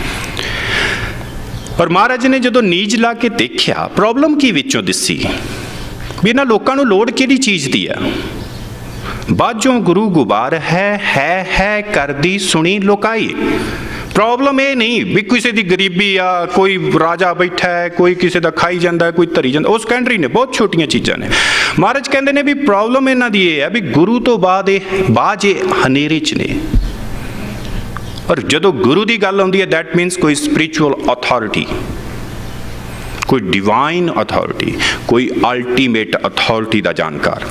और महाराज ने जदों नीज ला के देखिया, प्रॉब्लम की विचों दिसी भी इन्हां लोकां नूं लोड़ किहड़ी चीज़ दी आ। बाजों गुरु गुबार है करदी सुनी लोकाई। प्रॉब्लम ये नहीं भी किसी की गरीबी आ, कोई राजा बैठा है, कोई किसी का खाई जाता है, कोई धरी जाता, वो सैकेंडरी ने, बहुत छोटियां चीज़ां ने। महाराज कहते हैं भी प्रॉब्लम इन्हां दी ये है भी गुरु तो बाद बाज हनेरे च ने। और जदों गुरु की गल आउंदी है, दैट मीनस कोई स्पिरिचुअल अथॉरिटी, कोई डिवाइन अथॉरिटी, कोई अल्टीमेट अथॉरिटी का जानकार,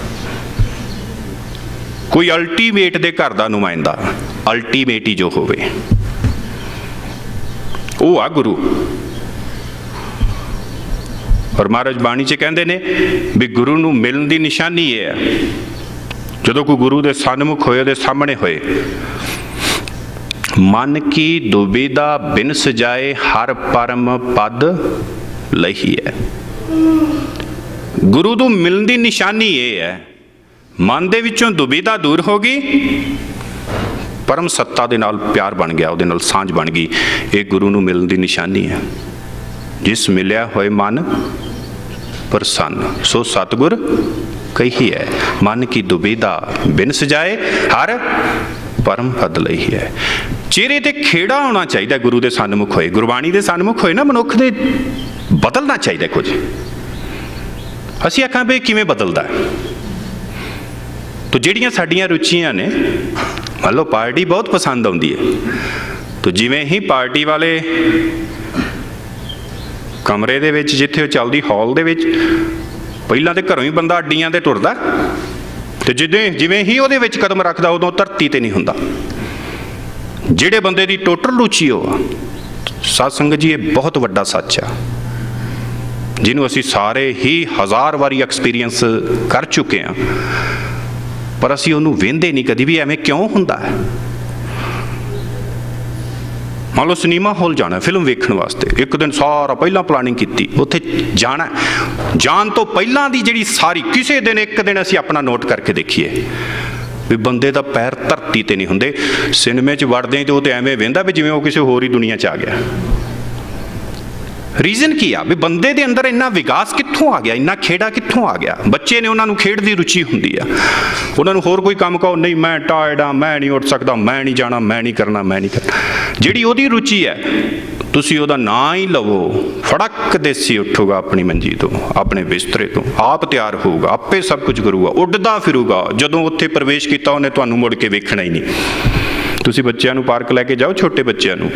कोई अल्टीमेट दे घर का नुमाइंदा, अल्टीमेट ही जो होवे वो आ गुरु। और महाराज बाणी च कहते ने भी गुरु नूं मिलण दी निशानी ये है, जदों कोई गुरु दे सन्मुख होए, दे सामने होए, मन की दुविधा बिन सजाए हर परम पद लही है। गुरु तो मिलण दी निशानी ये है, मन दे विचों दुविधा दूर होगी, परम सत्ता दे नाल प्यार बन गया, उहदे नाल सांझ बन गई। ये गुरु नूं मिलण दी निशानी है। जिस मिलिया होए मन प्रसन्न, सो सतगुर कही है। मन की दुविधा बिन सजाए, हर परम पद लई है। चेहरे ते खेड़ा होना चाहिए गुरु के सन्मुख होए, गुरबाणी के सन्मुख होए ना, मनुख दे बदलना चाहिए कुछ। असीं आखां भी किवें बदलदा है, तो जिहड़ियां साडीआं रुचियां ने, मान लो पार्टी बहुत पसंद आउंदी है, तो जिवें ही पार्टी वाले कमरे दे विच जिथे चलदी हॉल दे विच पहिलां ते घरों ही बंदा अड्डियां ते टुरदा, ते जिवें ही उहदे विच कदम रखदा उदों धरती ते नहीं हुंदा। जिहड़े बंदे दी टोटल रुचि हो, सत्संग जी ये बहुत वड्डा सच आ, जिन्हों असी सारे ही हज़ार वारी एक्सपीरियंस कर चुके हैं, पर असी उन्होंने वेंदे नहीं कभी भी एवें क्यों हुंदा है। मान लो सिनेमा हॉल जाना फिल्म वेखण वास्ते, एक दिन सारा पहला प्लानिंग की, उत्थे जाना, जान तो पहला दी जिहड़ी सारी किसी दिन एक दिन असी अपना नोट करके देखिए भी बंदे दा पैर धरती ते नहीं हुंदे। सिनेमे च वड़दे ही तो एवें वेंदा भी जिवें वो किसी होर ही दुनिया च आ गया। रीजन की आ भी बंदे दे अंदर इन्ना विकास कित्थों आ गया, इन्ना खेड़ा कित्थों आ गया। बच्चे ने उन्होंने खेड की रुचि हुंदी आ, उन्होंने होर कोई काम कहो नहीं मैं टायर्ड हाँ, मैं नहीं उठ सकता, मैं नहीं जाना, मैं नहीं करना, मैं नहीं करना। जिहड़ी उहदी रुचि है तुसी उहदा नां ही लवो, फड़क देसी उठूगा अपनी मंजी तो, अपने बिस्तरे तो, आप तैयार होऊगा, आपे सब कुछ करूगा, उड्डदा फिरूगा। जदों उत्थे प्रवेश किया उन्हें तुहानूं मुड़ के वेखना ही नहीं। तुसी बच्चों नूं पार्क लैके जाओ, छोटे बच्चों नूं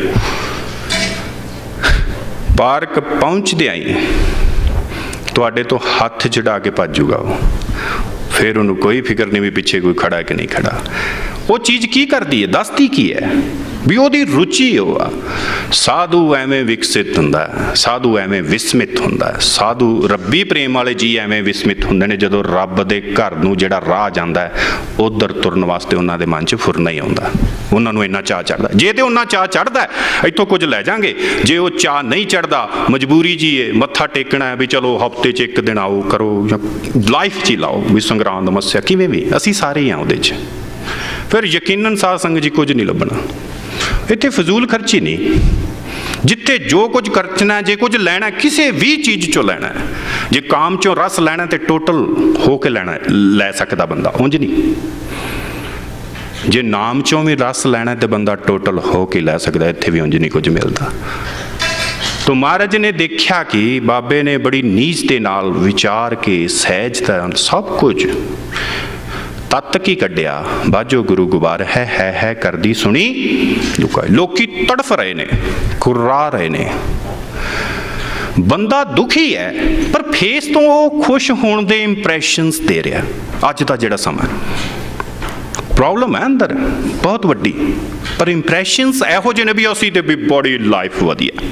पार्क पहुँचदे आई तुहाडे तो हथ चढ़ा के भजूगा वो, फिर उन्होंने कोई फिक्र नहीं भी पिछे कोई खड़ा है कि नहीं खड़ा। वो चीज़ की करती है, दसती की है भी ਉਹਦੀ रुचि हो। साधु एवें विकसित हुंदा है, साधु एवें विस्मित हुंदा है, साधु रब्बी प्रेम वाले जी एवें विस्मित हुंदे ने जदों रब दे घर नूं जिहड़ा राह जांदा है उधर तुरन वास्ते उन्हां दे मन च फुर नहीं आउंदा, उन्हां नूं इन्ना चाह चढ़दा। जे ते उन्हां चाह चढ़दा इत्थों कुछ लै जांगे, जे वो चाह नहीं चढ़दा मजबूरी जी है, मत्था टेकना है भी चलो हफ्ते च एक दिन आओ करो, लाइफ च लाओ भी संग्राम तमस्या किवें भी, असीं सारे ही आ उहदे च। फिर यकीनन साध संगत जी कुछ नहीं लभना इत्थे, फजूल खर्ची नहीं। जिथे जो कुछ खर्चना, जे कुछ लैना किसी भी चीज़ चो लैना है, जे काम चो रस लैना तो टोटल हो के लैना लै सकता बंदा, उंज नहीं। जे नाम चो भी रस लैना तो बंदा टोटल हो के लै सकता, इत्थे भी उंज नहीं कुछ मिलता। तो महाराज ने देखा कि बाबे ने बड़ी नीच के नाल विचार के सहजता सब कुछ तत्त की कढ़िया, बाजो गुरु गुबार है करदी सुनी लुकाई। लोकी तड़फ रहे ने, कुर्रा रहे ने, बंदा दुखी है पर फेस तो वो खुश होने दे इंप्रैशनस दे रहा। अज का जिहड़ा समा प्रॉब्लम है अंदर बहुत वड्डी, पर इंप्रैशनस इहो जिहे ने भी असीं ते भी बड़ी लाइफ वधिया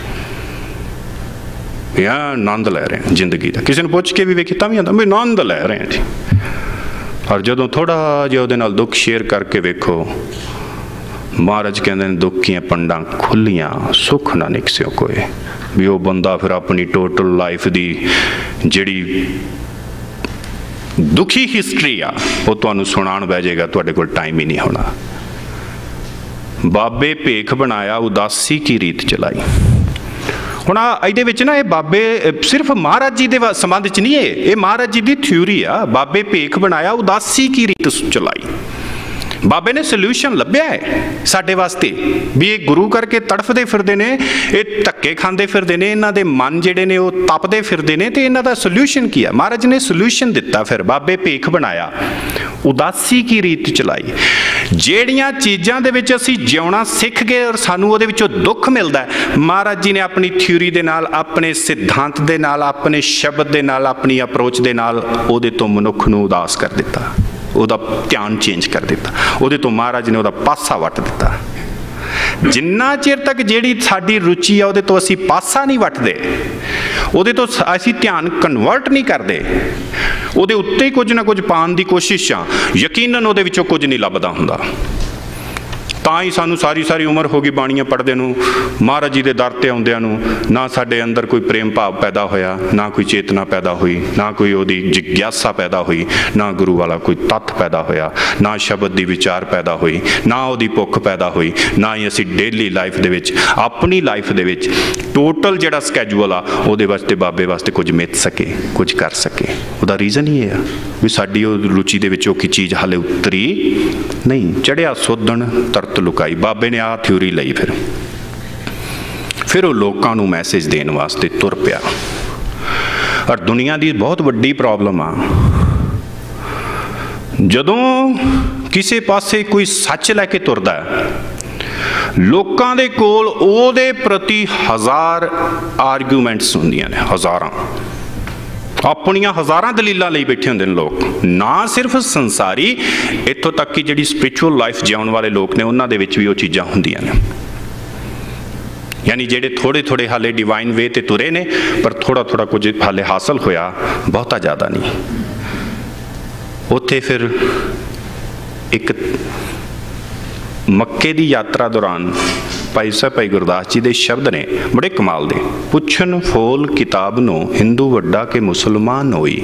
या आनंद लै रहे हैं जिंदगी का। किसी ने पुछ के भी वेखी तां भी आंदा मैं आनंद लै रहे हैं जी। और जदों थोड़ा जिहा उहदे नाल दुख शेयर करके वेखो, महाराज कहते हैं दुख की पंडां खुलियां सुख ना निकसियो कोई भी। वो बंदा फिर अपनी टोटल लाइफ की जिहड़ी दुखी हिस्टरी आ वो तुहानूं सुणाण बह जाएगा, तुहाडे कोल टाइम ही नहीं होना। बाबे भेख बनाया उदासी की रीत चलाई। हुण इहदे विच ना ये बाबे सिर्फ महाराज जी के संबंध च नहीं है, ये महाराज जी की थ्योरी आ। बाबे भेख बनाया उदासी की रीत चलाई। बाबे ने सोल्यूशन लभ्या है साडे वास्ते भी ये गुरु करके तड़फते फिरदे ने, ये धक्के खांदे फिरदे ने, इन्हां दे मन जिहड़े ने वो तपदे फिरदे ने, ते इन्हां दा सोल्यूशन की है। महाराज ने सोल्यूशन दिता। फिर बाबे भेख बनाया उदासी की रीत चलाई। ਜਿਹੜੀਆਂ चीज़ों ਦੇ ਵਿੱਚ ਅਸੀਂ ਜਿਉਣਾ ਸਿੱਖ ਗਏ और ਸਾਨੂੰ ਉਹਦੇ ਵਿੱਚੋਂ ਦੁੱਖ ਮਿਲਦਾ ਹੈ, ਮਹਾਰਾਜ ਜੀ ਨੇ ਆਪਣੀ ਥਿਊਰੀ ਦੇ ਨਾਲ, ਆਪਣੇ ਸਿਧਾਂਤ ਦੇ ਨਾਲ, ਆਪਣੇ ਸ਼ਬਦ ਦੇ ਨਾਲ, ਆਪਣੀ ਅਪਰੋਚ ਦੇ ਨਾਲ ਉਹਦੇ ਤੋਂ ਮਨੁੱਖ ਨੂੰ ਉਦਾਸ ਕਰ ਦਿੱਤਾ, ਉਹਦਾ ਧਿਆਨ ਚੇਂਜ ਕਰ ਦਿੱਤਾ, ਉਹਦੇ ਤੋਂ ਮਹਾਰਾਜ ਨੇ ਉਹਦਾ ਪਾਸਾ ਵੱਟ ਦਿੱਤਾ। जिन्ना चिर तक जिहड़ी साडी रुचि है ਉਹਦੇ ਤੋਂ ਅਸੀਂ ਪਾਸਾ नहीं ਵੱਟਦੇ, ਉਹਦੇ ਤੋਂ ਅਸੀਂ ਧਿਆਨ ਕਨਵਰਟ नहीं ਕਰਦੇ, ਉਹਦੇ ਉੱਤੇ ਕੁਝ ਨਾ ਕੁਝ ਪਾਉਣ ਦੀ ਕੋਸ਼ਿਸ਼ ਆ, ਯਕੀਨਨ ਉਹਦੇ ਵਿੱਚੋਂ ਕੁਝ ਨਹੀਂ ਲੱਭਦਾ ਹੁੰਦਾ। ਤਾਂ ਹੀ ਸਾਨੂੰ ਸਾਰੀ ਸਾਰੀ उम्र हो गई बाणियां पढ़दे नूं, महाराज जी दे दर ते आउंदिआं नूं ना साडे अंदर कोई प्रेम भाव पैदा होया, ना कोई चेतना पैदा हुई, ना कोई ओहदी जिग्यासा पैदा हुई, ना गुरु वाला कोई तत्त पैदा होया, ना शब्द दी विचार पैदा हुई, ना ओहदी भुख पैदा हुई, ना ही असीं डेली लाइफ दे विच अपनी लाइफ दे विच टोटल जिहड़ा स्कैजूअल आ ओहदे वास्ते बाबे वास्ते कुछ मिथ सके, कुछ कर सके। ओहदा रीजन ही है भी साडी ओह रुचि दे विच ओह चीज़ हाले उतरी नहीं। चढ़िया सोधन तरत लुकाई, बाबे ने आ थ्योरी लई, फिर वो लोगों नूं मैसेज देने वास्ते तुर पिया। और दुनिया की बहुत वड्डी प्रॉब्लम आ, जदों किसी पासे कोई सच लैके तुरदा है, लोगों दे कोल ओहदे प्रति हज़ार आर्गूमेंट्स हुंदियां ने, हज़ारां अपनियां हज़ारां दलीलां लई बैठे होंदे ने लोग। ना सिर्फ संसारी, इत्थों तक कि जिहड़ी स्पिरिचुअल लाइफ जिउण वाले लोग ने उन्हां दे विच भी वो चीज़ां हुंदियां ने। यानी जेडे थोड़े थोड़े हाले डिवाइन वे ते तुरे ने, पर थोड़ा थोड़ा कुछ हाले हासिल होया, बहुता ज़्यादा नहीं। उत्थे फिर एक मक्के की यात्रा दौरान भाई साहब भाई गुरदास जी के शब्द ने बड़े कमाल दे, पुछन फोल किताब नो हिंदू वड्डा के मुसलमान होई,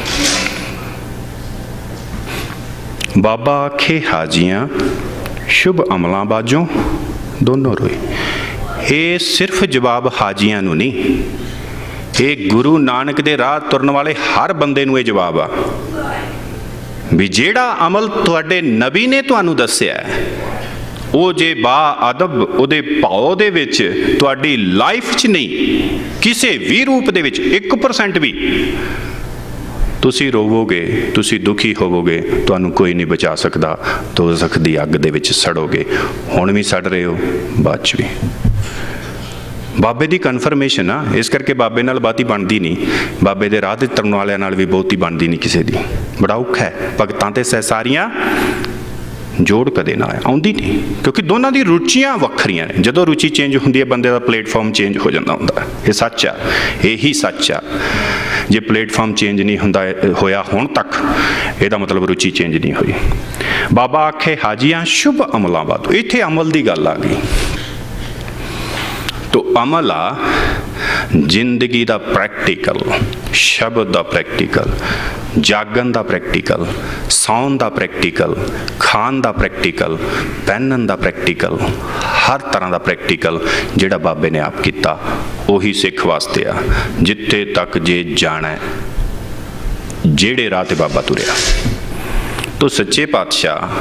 बाबा आखे हाजियां शुभ अमलां बाजों दोनों रोई। ये सिर्फ जवाब हाजियां नूं नहीं, ये गुरु नानक दे राह तुरन वाले हर बंदे नूं ये जवाब आ भी जेड़ा अमल तुहाडे नबी ने तुहानूं दस्सिया वो जे बा अदब उहदे भाव दे विच तुहाडी लाइफ च नहीं, किसी भी रूप दे विच 1% भी तुसी रोवोगे, तुसी दुखी होवोगे, तुहानूं कोई नहीं बचा सकदा। दोज़ख दी अग दे विच सड़ोगे, हुण भी सड़ रहे हो, बाद च भी। बाबे की कन्फर्मेशन आ, इस करके बाबे नाल बाती बनती नहीं, बाबे दे राह ते तुरन वालियां नाल भी बहुती बनती नहीं किसी दी। बड़ा औखा है, भगतां ते सहसारियां जोड़ कदे ना आउंदी नहीं, क्योंकि दोनों दी रुचियां वखरियां ने। जदों रुचि चेंज हुंदी है बंदे दा प्लेटफॉर्म चेंज हो जाता हुंदा। ये सच आ, यही सच आ। जे प्लेटफॉर्म चेंज नहीं हुंदा होया हुण तक, इहदा मतलब रुचि चेंज नहीं हुई। बाबा आखे हाजियां शुभ अमलां बाद, इत्थे अमल की गल आ गई। तो अमल आ जिंदगी का प्रैक्टिकल, शब्द का प्रैक्टिकल, जागन का प्रैक्टिकल, सौन का प्रैक्टिकल, खान का प्रैक्टिकल, पहनन का प्रैक्टिकल, हर तरह का प्रैक्टिकल जिहड़ा बाबे ने आप किया उही सिख वास्ते आ। जिथे तक जे जाना जेड़े राह ते बाबा तुरिया। तो सच्चे पातशाह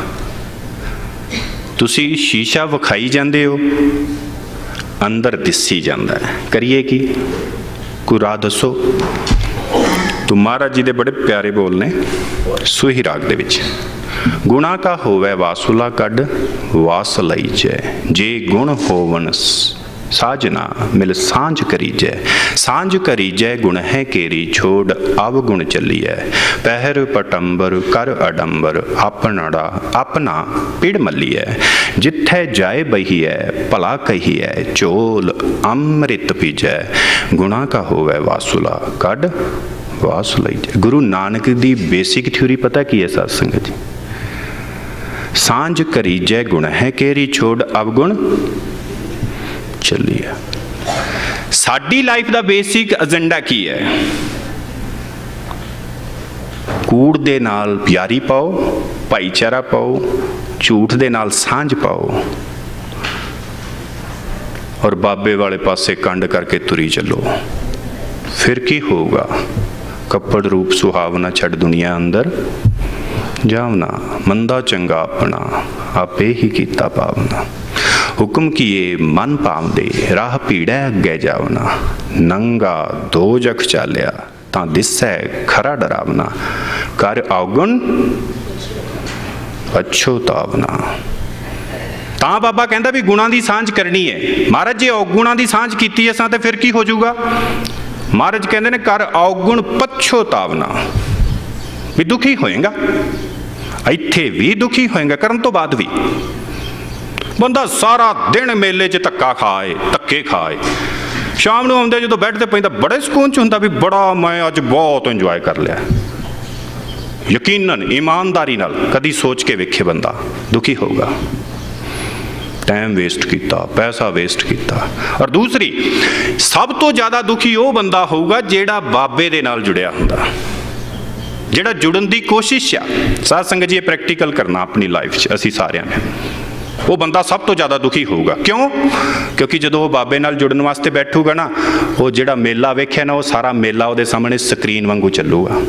तुसी शीशा विखाई जांदे हो, अंदर दिसी जाता है, करिए की कोई राह दसो। तो महाराज जी दे बड़े प्यारे बोल ने सुही राग दे विच, गुणा का होवे वासुला कड वास लई जय, जे गुण होवन साजना मिल सांझ करी जय, सांझ करी जय गुण है केरी छोड़ अवगुण चलिए, पहर पटंबर कर अडंबर अपना अपना पिड़ मलिए, जिथे जाए बहिए भला कहिए चोल अमृत पीजै, गुणा का होवे वासुला कड वास लई जय। Guru Nanak the basic theory पता की है साध संगत जी, सांझ करी जय गुण है केरी छोड़ अवगुण चलिए। साडी लाइफ का बेसिक एजेंडा की है, कूड़ दे नाल प्यारी पाओ, भाईचारा पाओ, झूठ दे नाल सांझ पाओ और बाबे वाले पासे कंड करके तुरी चलो। फिर की होगा, कपड़ रूप सुहावना छड़ दुनिया अंदर जावना, मंदा चंगा अपना आपे ही कीता पावना, हुक्म किए मन पावदे राह पीड़ै अगे जावना, नंगा दो जख चालिया तां दिसै खरा डरावना, कर अवगुण पछोतावना। तां बाबा कहंदा भी गुणां दी सांझ करनी है। महाराज जे अवगुणां दी सांझ कीती असां ते फिर की हो जाऊगा? महाराज कहंदे ने कर अवगुण पछोतावना, भी दुखी होएगा, इत्थे भी दुखी होएगा, करन तो बाद भी। बंदा सारा दिन मेले च धक्का खाए, धक्के खाए, शाम नूं आउंदे जदों बैठ ते पैंदा बड़े सुकून च हुंदा भी बड़ा मैं अज बहुत इंजॉय कर लिया। यकीनन ईमानदारी नाल कदी सोच के वेखे बंदा दुखी होगा। टाइम वेस्ट किया, पैसा वेस्ट किया। और दूसरी, सब तो ज़्यादा दुखी वो बंदा होगा जिहड़ा बाबे दे नाल जुड़िया हुंदा, जिहड़ा जुड़न की कोशिश आ। साध संगत जी प्रैक्टिकल करना अपनी लाइफ च असी सारिਆਂ ने, वो बंदा सब तो ज़्यादा दुखी होगा। क्यों? क्योंकि जो वो बाबे नाल जुड़न वास्ते बैठूगा ना, वो जिहड़ा मेला वेख्या ना, वो सारा मेला वो सामने स्क्रीन वांगू चलूगा,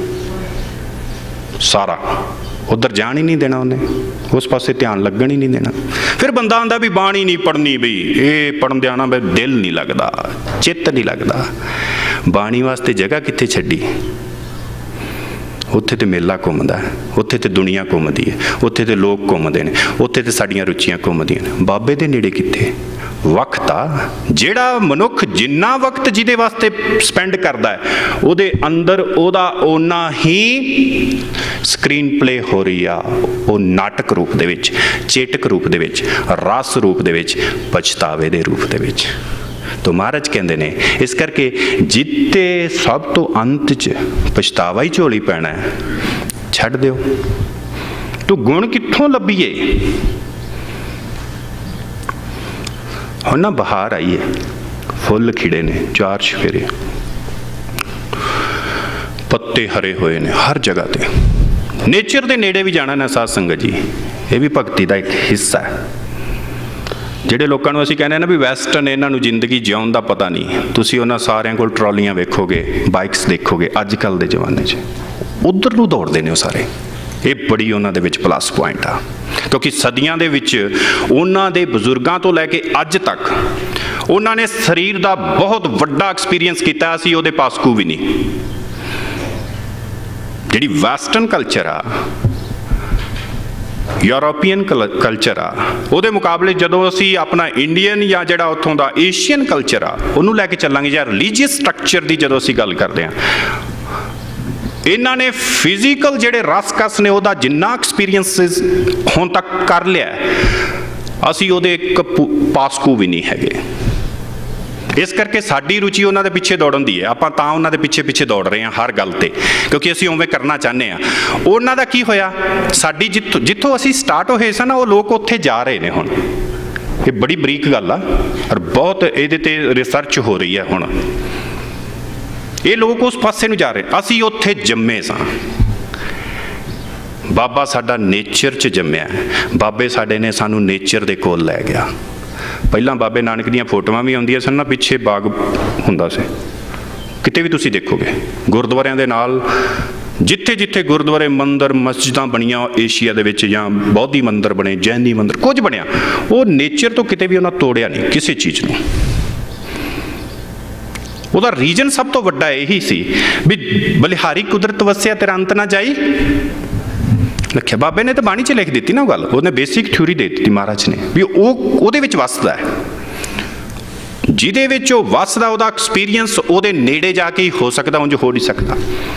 सारा उधर जान ही नहीं देना उन्हें, उस पासे ध्यान लगन ही नहीं देना। फिर बंदा आंदा भी बाणी नहीं पढ़नी, बई ये पढ़न देना बे दिल नहीं लगता, चित्त नहीं लगता। बाणी वास्ते जगह कित्थे छड्डी? उत्थे तो मेला घूमदा है, उत्थे तो दुनिया घूमदी है, उत्थे तो लोग घूमते हैं, उत्थे तो साडियां रुचियां घूमदियां ने। बाबे दे नेड़े कित्थे वक्त आ? जिहड़ा मनुख जिन्ना वक्त जिहदे वास्ते स्पेंड करदा है, उहदे अंदर उहदा उन्ना ही स्क्रीन प्ले हो रही आ, वो नाटक रूप दे विच, चेटक रूप दे विच, रस रूप दे विच, पछतावे दे रूप दे विच। तो महाराज कहते ने, इस करके जिते सब तो अंत च पछतावा ही झोली पैना है, छड्ड दिओ। तो गुण कित्थों लभीए? हुण ना बहार आई है, फुल खिड़े ने, चार चफेरे, पत्ते हरे हुए ने हर जगह ते। नेचर दे नेड़े भी जाना ना साध संगत जी, ये भी भगती का एक हिस्सा है। ਜਿਹੜੇ ਲੋਕਾਂ ਨੂੰ ਅਸੀਂ ਕਹਿੰਦੇ ਨਾ ਵੀ ਵੈਸਟਰਨ ਇਹਨਾਂ ਨੂੰ ਜ਼ਿੰਦਗੀ ਜਿਉਣ ਦਾ ਪਤਾ ਨਹੀਂ, ਤੁਸੀਂ ਉਹਨਾਂ ਸਾਰਿਆਂ ਕੋਲ ਟਰਾਲੀਆਂ ਵੇਖੋਗੇ, ਬਾਈਕਸ ਦੇਖੋਗੇ ਅੱਜ ਕੱਲ੍ਹ ਦੇ ਜ਼ਮਾਨੇ 'ਚ, ਉੱਧਰ ਨੂੰ ਦੌੜਦੇ ਨੇ ਉਹ ਸਾਰੇ। ਇਹ ਬੜੀ ਉਹਨਾਂ ਦੇ ਵਿੱਚ ਪਲੱਸ ਪੁਆਇੰਟ ਆ, ਕਿਉਂਕਿ ਸਦੀਆਂ ਦੇ ਵਿੱਚ ਉਹਨਾਂ ਦੇ ਬਜ਼ੁਰਗਾਂ ਤੋਂ ਲੈ ਕੇ ਅੱਜ ਤੱਕ ਉਹਨਾਂ ਨੇ ਸਰੀਰ ਦਾ ਬਹੁਤ ਵੱਡਾ ਐਕਸਪੀਰੀਅੰਸ ਕੀਤਾ। ਅਸੀਂ ਉਹਦੇ ਪਾਸਕੂ ਵੀ ਨਹੀਂ। ਜਿਹੜੀ ਵੈਸਟਰਨ ਕਲਚਰ ਆ, यूरोपीयन कल्चर आ, ਉਹਦੇ ਮੁਕਾਬਲੇ ਜਦੋਂ ਅਸੀਂ ਆਪਣਾ ਇੰਡੀਅਨ ਜਾਂ ਜਿਹੜਾ ਉੱਥੋਂ ਦਾ ਏਸ਼ੀਅਨ ਕਲਚਰ ਆ ਉਹਨੂੰ ਲੈ ਕੇ ਚੱਲਾਂਗੇ, ਜਾਂ ਰਿਲੀਜੀਅਸ ਸਟਰਕਚਰ ਦੀ ਜਦੋਂ ਅਸੀਂ ਗੱਲ ਕਰਦੇ ਹਾਂ, ਇਹਨਾਂ ਨੇ ਫਿਜ਼ੀਕਲ ਜਿਹੜੇ ਰਸ ਕਸ ਨੇ ਉਹਦਾ ਜਿੰਨਾ ਐਕਸਪੀਰੀਅੰਸ ਹੁਣ ਤੱਕ ਕਰ ਲਿਆ, ਅਸੀਂ ਉਹਦੇ ਇੱਕ ਪਾਸਕੂ ਵੀ ਨਹੀਂ ਹੈਗੇ। इस करके साडी रुचि उन्होंने पिछे दौड़न दी है, आप उन्होंने पिछे पिछे दौड़ रहे हैं हर गल ते, क्योंकि असीं उवें करना चाहते हैं। उन्हों का की होया, साडी जिथों असीं स्टार्ट होए सन वो लोग उत्थे जा रहे हैं हुण। ये बड़ी बरीक गल आ और बहुत इहदे ते रिसर्च हो रही है हुण। ये लोग उस पासे नूं जा रहे, असीं उत्थे जम्मे सां। बाबा साडा नेचर च जम्मिया, बाबे साडे ने सानूं नेचर दे कोल लै गया। ਪਹਿਲਾਂ ਬਾਬੇ ਨਾਨਕ ਦੀਆਂ ਫੋਟੋਆਂ ਵੀ ਆਉਂਦੀਆਂ ਸਨ ਨਾ, ਪਿੱਛੇ ਬਾਗ ਹੁੰਦਾ ਸੀ, ਕਿਤੇ ਵੀ ਤੁਸੀਂ ਦੇਖੋਗੇ ਗੁਰਦੁਆਰਿਆਂ ਦੇ ਨਾਲ, ਜਿੱਥੇ ਜਿੱਥੇ ਗੁਰਦੁਆਰੇ ਮੰਦਰ ਮਸਜਿਦਾਂ ਬਣੀਆਂ ਏਸ਼ੀਆ ਦੇ ਵਿੱਚ, ਜਾਂ ਬੌਧੀ ਮੰਦਰ ਬਣੇ, ਜੈਨੀ ਮੰਦਰ, ਕੁਝ ਬਣਿਆ, ਉਹ ਨੇਚਰ ਤੋਂ ਕਿਤੇ ਵੀ ਉਹਨਾਂ ਤੋੜਿਆ ਨਹੀਂ ਕਿਸੇ ਚੀਜ਼ ਨੂੰ। ਉਹਦਾ ਰੀਜਨ ਸਭ ਤੋਂ ਵੱਡਾ ਇਹੀ ਸੀ ਵੀ ਬਲਿਹਾਰੀ ਕੁਦਰਤ ਵਸਿਆ ਤੇਰਾ ਅੰਤ ਨਾ ਜਾਈ। लिखिया बाबे ने तो बाणी च लिख दी ना गल, उन्हें बेसिक थ्योरी दे दी महाराज ने भी ਉਹਦੇ ਵਿੱਚ ਵਸਦਾ है, ਜਿਹਦੇ ਵਿੱਚ ਉਹ ਵਸਦਾ ਉਹਦਾ ਐਕਸਪੀਰੀਅੰਸ ਉਹਦੇ ਨੇੜੇ ਜਾ ਕੇ ਹੀ ਹੋ ਸਕਦਾ, ਉਂਝ ਹੋ ਨਹੀਂ ਸਕਦਾ।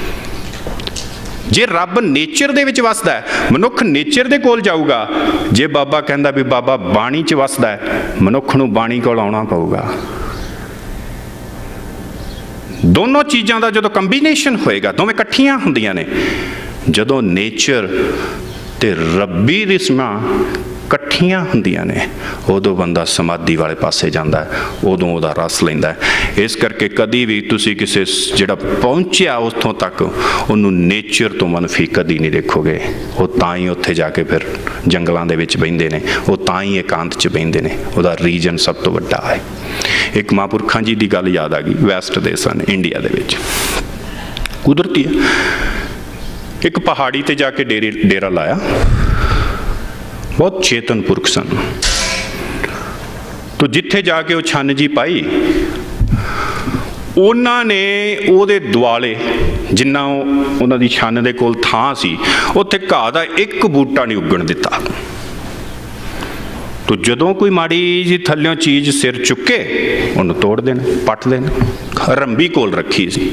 ਜੇ ਰੱਬ ਨੇਚਰ ਦੇ ਵਿੱਚ ਵਸਦਾ ਹੈ, ਮਨੁੱਖ ਨੇਚਰ ਦੇ ਕੋਲ ਜਾਊਗਾ। ਜੇ ਬਾਬਾ ਕਹਿੰਦਾ ਵੀ ਬਾਬਾ ਬਾਣੀ 'ਚ ਵਸਦਾ ਹੈ, ਮਨੁੱਖ ਨੂੰ ਬਾਣੀ ਕੋਲ ਆਉਣਾ ਪਊਗਾ। ਦੋਨੋਂ ਚੀਜ਼ਾਂ ਦਾ ਜਦੋਂ ਕੰਬੀਨੇਸ਼ਨ ਹੋਏਗਾ, ਦੋਵੇਂ ਇਕੱਠੀਆਂ ਹੁੰਦੀਆਂ ਨੇ। ਜਦੋਂ ਨੇਚਰ ਤੇ ਰੱਬੀ ਰਿਸਮਾਂ ਇਕੱਠੀਆਂ ਹੁੰਦੀਆਂ ਨੇ, ਉਦੋਂ ਬੰਦਾ ਸਮਾਧੀ ਵਾਲੇ ਪਾਸੇ ਜਾਂਦਾ, ਉਦੋਂ ਉਹਦਾ ਰਸ ਲੈਂਦਾ। ਇਸ ਕਰਕੇ ਕਦੀ ਵੀ ਤੁਸੀਂ ਕਿਸੇ ਜਿਹੜਾ ਪਹੁੰਚਿਆ ਉੱਥੋਂ ਤੱਕ, ਉਹਨੂੰ ਨੇਚਰ ਤੋਂ ਮਨਫੀ ਕਦੀ ਨਹੀਂ ਦੇਖੋਗੇ। ਉਹ ਤਾਂ ਹੀ ਉੱਥੇ ਜਾ ਕੇ ਫਿਰ ਜੰਗਲਾਂ ਦੇ ਵਿੱਚ ਬਹਿੰਦੇ ਨੇ, ਉਹ ਤਾਂ ਹੀ ਇਕਾਂਤ 'ਚ ਬਹਿੰਦੇ ਨੇ। ਉਹਦਾ ਰੀਜਨ ਸਭ ਤੋਂ ਵੱਡਾ ਹੈ। ਇੱਕ ਮਹਾਂਪੁਰਖਾਂ ਜੀ ਦੀ ਗੱਲ ਯਾਦ ਆ ਗਈ, ਵੈਸਟ ਦੇ ਸਨ ਇੰਡੀਆ ਦੇ ਵਿੱਚ, ਕੁਦਰਤੀ ਹੈ। एक पहाड़ी ते जाके डेरा लाया, बहुत चेतन पुरख सन। तो जिथे जाके वो छन जी पाई, उन्होंने उहदे दुआले जिन्ना उन्हां दी छन दे कोल थां सी, उत्थे घाह दा एक बूटा नहीं उगण दिता। तो जदों कोई माड़ी जी थल्लों चीज़ सिर चुके, उन्हें तोड़ देना, पट देना। रंबी कोल रखी सी।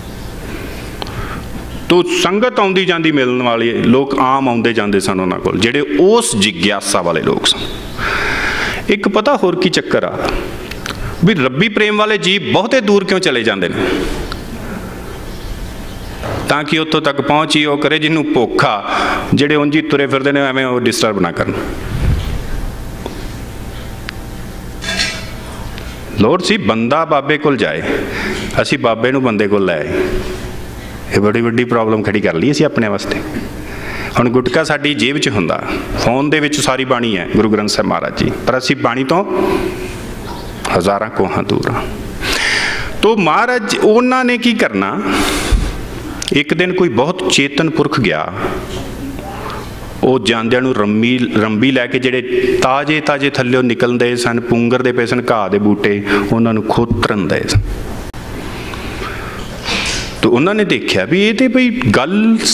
तो संगत आउंदी जांदी मिलण वाले लोग आम आउंदे जांदे सन उन्हां कोल, जिहड़े उस जिग्यासा वाले लोग सन। एक पता होर की चक्कर आ भी रब्बी प्रेम वाले जीव बहुते दूर क्यों चले जांदे ने, ताकि उत्थों तक पहुँच ही वो करे जिन्हों भुख आ, जिहड़े उंज ही तुरे फिरदे ने एवें वो डिस्टर्ब ना करन। लोड़ सी बंदा बाबे कोल जाए, असी बाबे नूं बंदे कोल लै आए। ये बड़ी वड्डी प्रॉब्लम खड़ी कर ली असी अपने वास्ते। हुण गुटका साडी जेब च हुंदा, फोन दे विच सारी बाणी है गुरु ग्रंथ साहिब महाराज जी, पर असी बाणी तो हज़ारां कोहां दूर हाँ। तो महाराज उन्हां ने की करना, एक दिन कोई बहुत चेतन पुरख गया, वो जांदियां नूं रंबी लैके जिहड़े ताजे ताजे थल्लिओ निकलदे सन, पुंगरदे पे सन घाह दे बूटे, उन्हां नूं खोतरन दे सन। तो उन्होंने देखा भी ये तो बई गल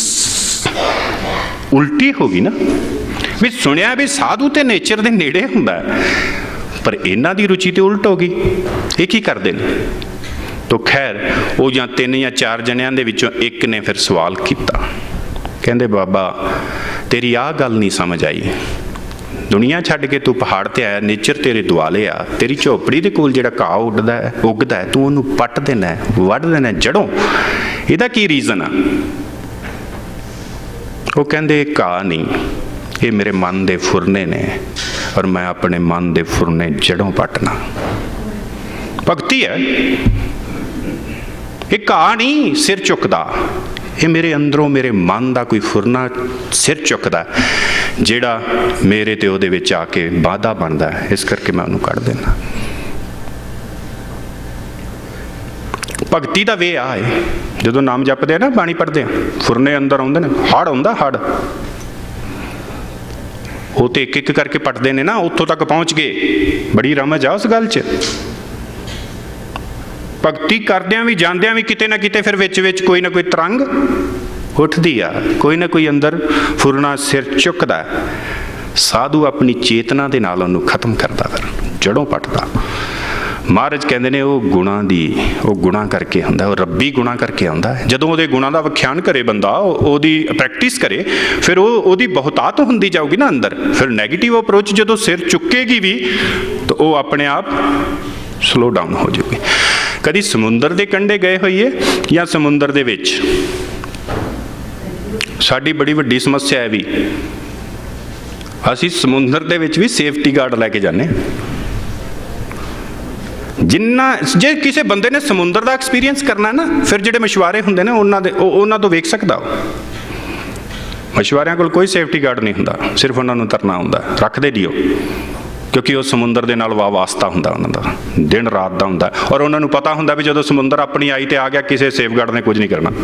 उल्टी हो गई ना, भी सुनिया भी साधु तो नेचर के नेड़े हुंदा है, पर इन्हां दी रुचि तो उल्ट हो गई। ये की करते हैं? तो खैर वो या 3 या 4 जनियां दे विचों एक ने फिर सवाल किया, कहंदे बाबा तेरी आ गल नहीं समझ आई, दुनिया छड्ड के तू पहाड़ ते आया, नेचर तेरे दुआले आ, तेरी झोपड़ी दे कोल जिहड़ा घाह उगदा है तू उहनूं पट देना है, वढ देना है जड़ों, इहदा की रीजन आ? वो कहंदे घाह नहीं, ये मेरे मन दे फुरने ने, और मैं अपने मन दे फुरने जड़ों पटना। भगती है, ये घाह नहीं सिर चुकदा, ये मेरे अंदरों मेरे मन का कोई फुरना सिर चुकदा जिहड़ा मेरे ते उहदे विच आके बाधा बनता है, इस करके मैं उन्होंने कढ़ देना। भगती का वे आ है, जो नाम जपते हैं ना, बाणी पढ़ते हैं, फुरने अंदर आउंदे ने, हड़ आउंदा हड़, वो तो एक एक करके पटते हैं ना, उत्थों तक पहुँच गए। बड़ी रमज आ उस गल च। भगती करदियां भी जांदियां भी किते ना किते फिर विच विच कोई ना कोई तरंग उठदी आ, कोई ना कोई अंदर फुरना सिर चुकदा। साधु अपनी चेतना दे नाल उहनूं खत्म करदा, फिर जड़ों पटदा। महाराज कहते हैं वो गुणा दी, वो गुणा करके आंदा, वो रब्बी गुणा करके आंदा है। जदों उहदे गुणा दा व्याख्यान करे बंदा, ओदी प्रैक्टिस करे, फिर ओदी बहुतात हुंदी जाऊगी ना अंदर। फिर नैगेटिव अप्रोच जदों सिर चुकेगी भी तो वो अपने आप स्लो डाउन हो जाएगी। कभी समुंदर के कंढे गए होइए या समुंदर दे विच, साडी बड़ी वड्डी समस्या है भी, असी समुंदर दे विच भी सेफ्टी गार्ड लैके जाने। जिन्ना जे किसी बंदे ने समुंदर का एक्सपीरियंस करना ना, फिर जिहड़े मछुआरे हुंदे ने उन्हां तो वेख सकदा। मछुआरियां कोल कोई सेफ्टी गार्ड नहीं हुंदा, सिर्फ उन्हां नूं तरना हुंदा, रखदे दिओ, क्योंकि वो समुंदर दे नाल वास्ता हुंदा उन्हां दा, दिन रात दा हुंदा। और उन्हां नूं पता हुंदा भी जदों समुंदर अपनी आई ते आ गया, किसी सेफगार्ड ने कुछ नहीं करना।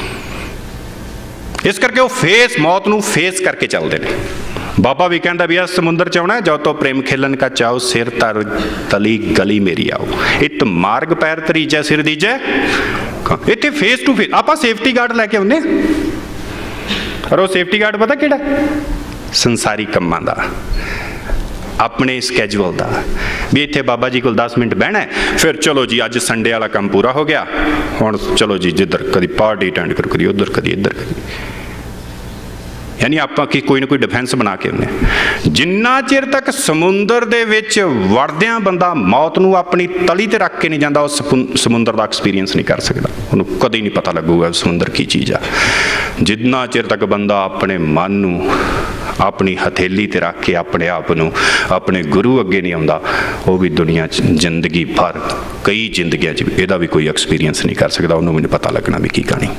इस करके वो मौत नूं फेस करके चलते हैं। बाबा भी कहता भी आ समुंदर च आउणा, जाओ तो प्रेम खेलन का चाओ, सिर तर तली गली मेरी आओ, इत मार्ग पैर तरीजै सिर दीजै। इत्थे फेस टू फेस आपां सेफ्टी गार्ड लैके आउंदे, और वो सेफ्टी गार्ड पता किहड़ा? संसारी कम्मां दा, अपने स्कैजुअल का भी। इत्थे बाबा जी को 10 मिनट बहना है, फिर चलो जी अज संडे वाला काम पूरा हो गया, हुण चलो जी जिधर कभी पार्टी अटेंड करो, कभी उधर कभी इधर कभी, यानी आप कोई ना कोई डिफेंस बना के उन्हें। जिन्ना चिर तक समुंदर दे विच वड़दियां बंदा मौत नूं अपनी तली ते रख के नहीं जाता, उस समुंदर का एक्सपीरियंस नहीं कर सकता, उन्होंने कभी नहीं पता लगूगा समुंदर की चीज़ आ। जिन्ना चिर तक बंदा अपने मन नूं अपनी हथेली ते रख के अपने आप नूं अपने गुरु अगे नहीं आउंदा, वो भी दुनिया जिंदगी भर कई जिंदगियां इहदा भी कोई एक्सपीरियंस नहीं कर सकता, उन्होंने भी पता लगना भी की कहानी।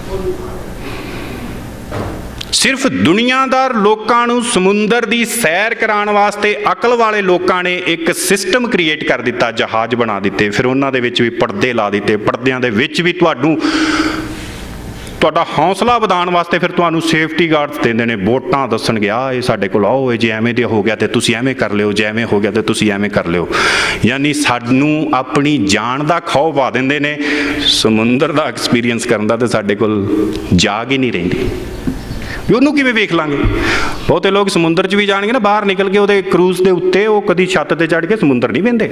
सिर्फ दुनियादार लोगों नूं समुंदर की सैर कराने वास्ते अकल वाले लोगों ने एक सिस्टम क्रिएट कर दिता, जहाज बना दिते, फिर उन्हां दे विच भी पर्दे ला दिते, पर्दियां दे विच भी तुहाडा हौसला वधाउण वास्ते फिर तुहानूं सेफ्टी गार्ड्स देंदे ने, वोटां दस्सणगे आ ये साडे कोल आओ, जे एवें दे हो गया तो तुसीं एवें कर लिओ, जे एवें हो गया तो तुसीं एवें कर लिओ। यानी सानूं अपनी जान दा खौफ पा दिंदे ने, समुंदर दा एक्सपीरियंस करन दा ते साडे कोल जाग ही नहीं रहिंदी। ਉਹਨੂੰ किवें वेख लांगे? बहुते लोग समुंदर च भी जाणगे ना, बाहर निकल के ਉਹਦੇ क्रूज के उत्ते वो कदी छत ते चढ़ के समुंदर नहीं वेंदे,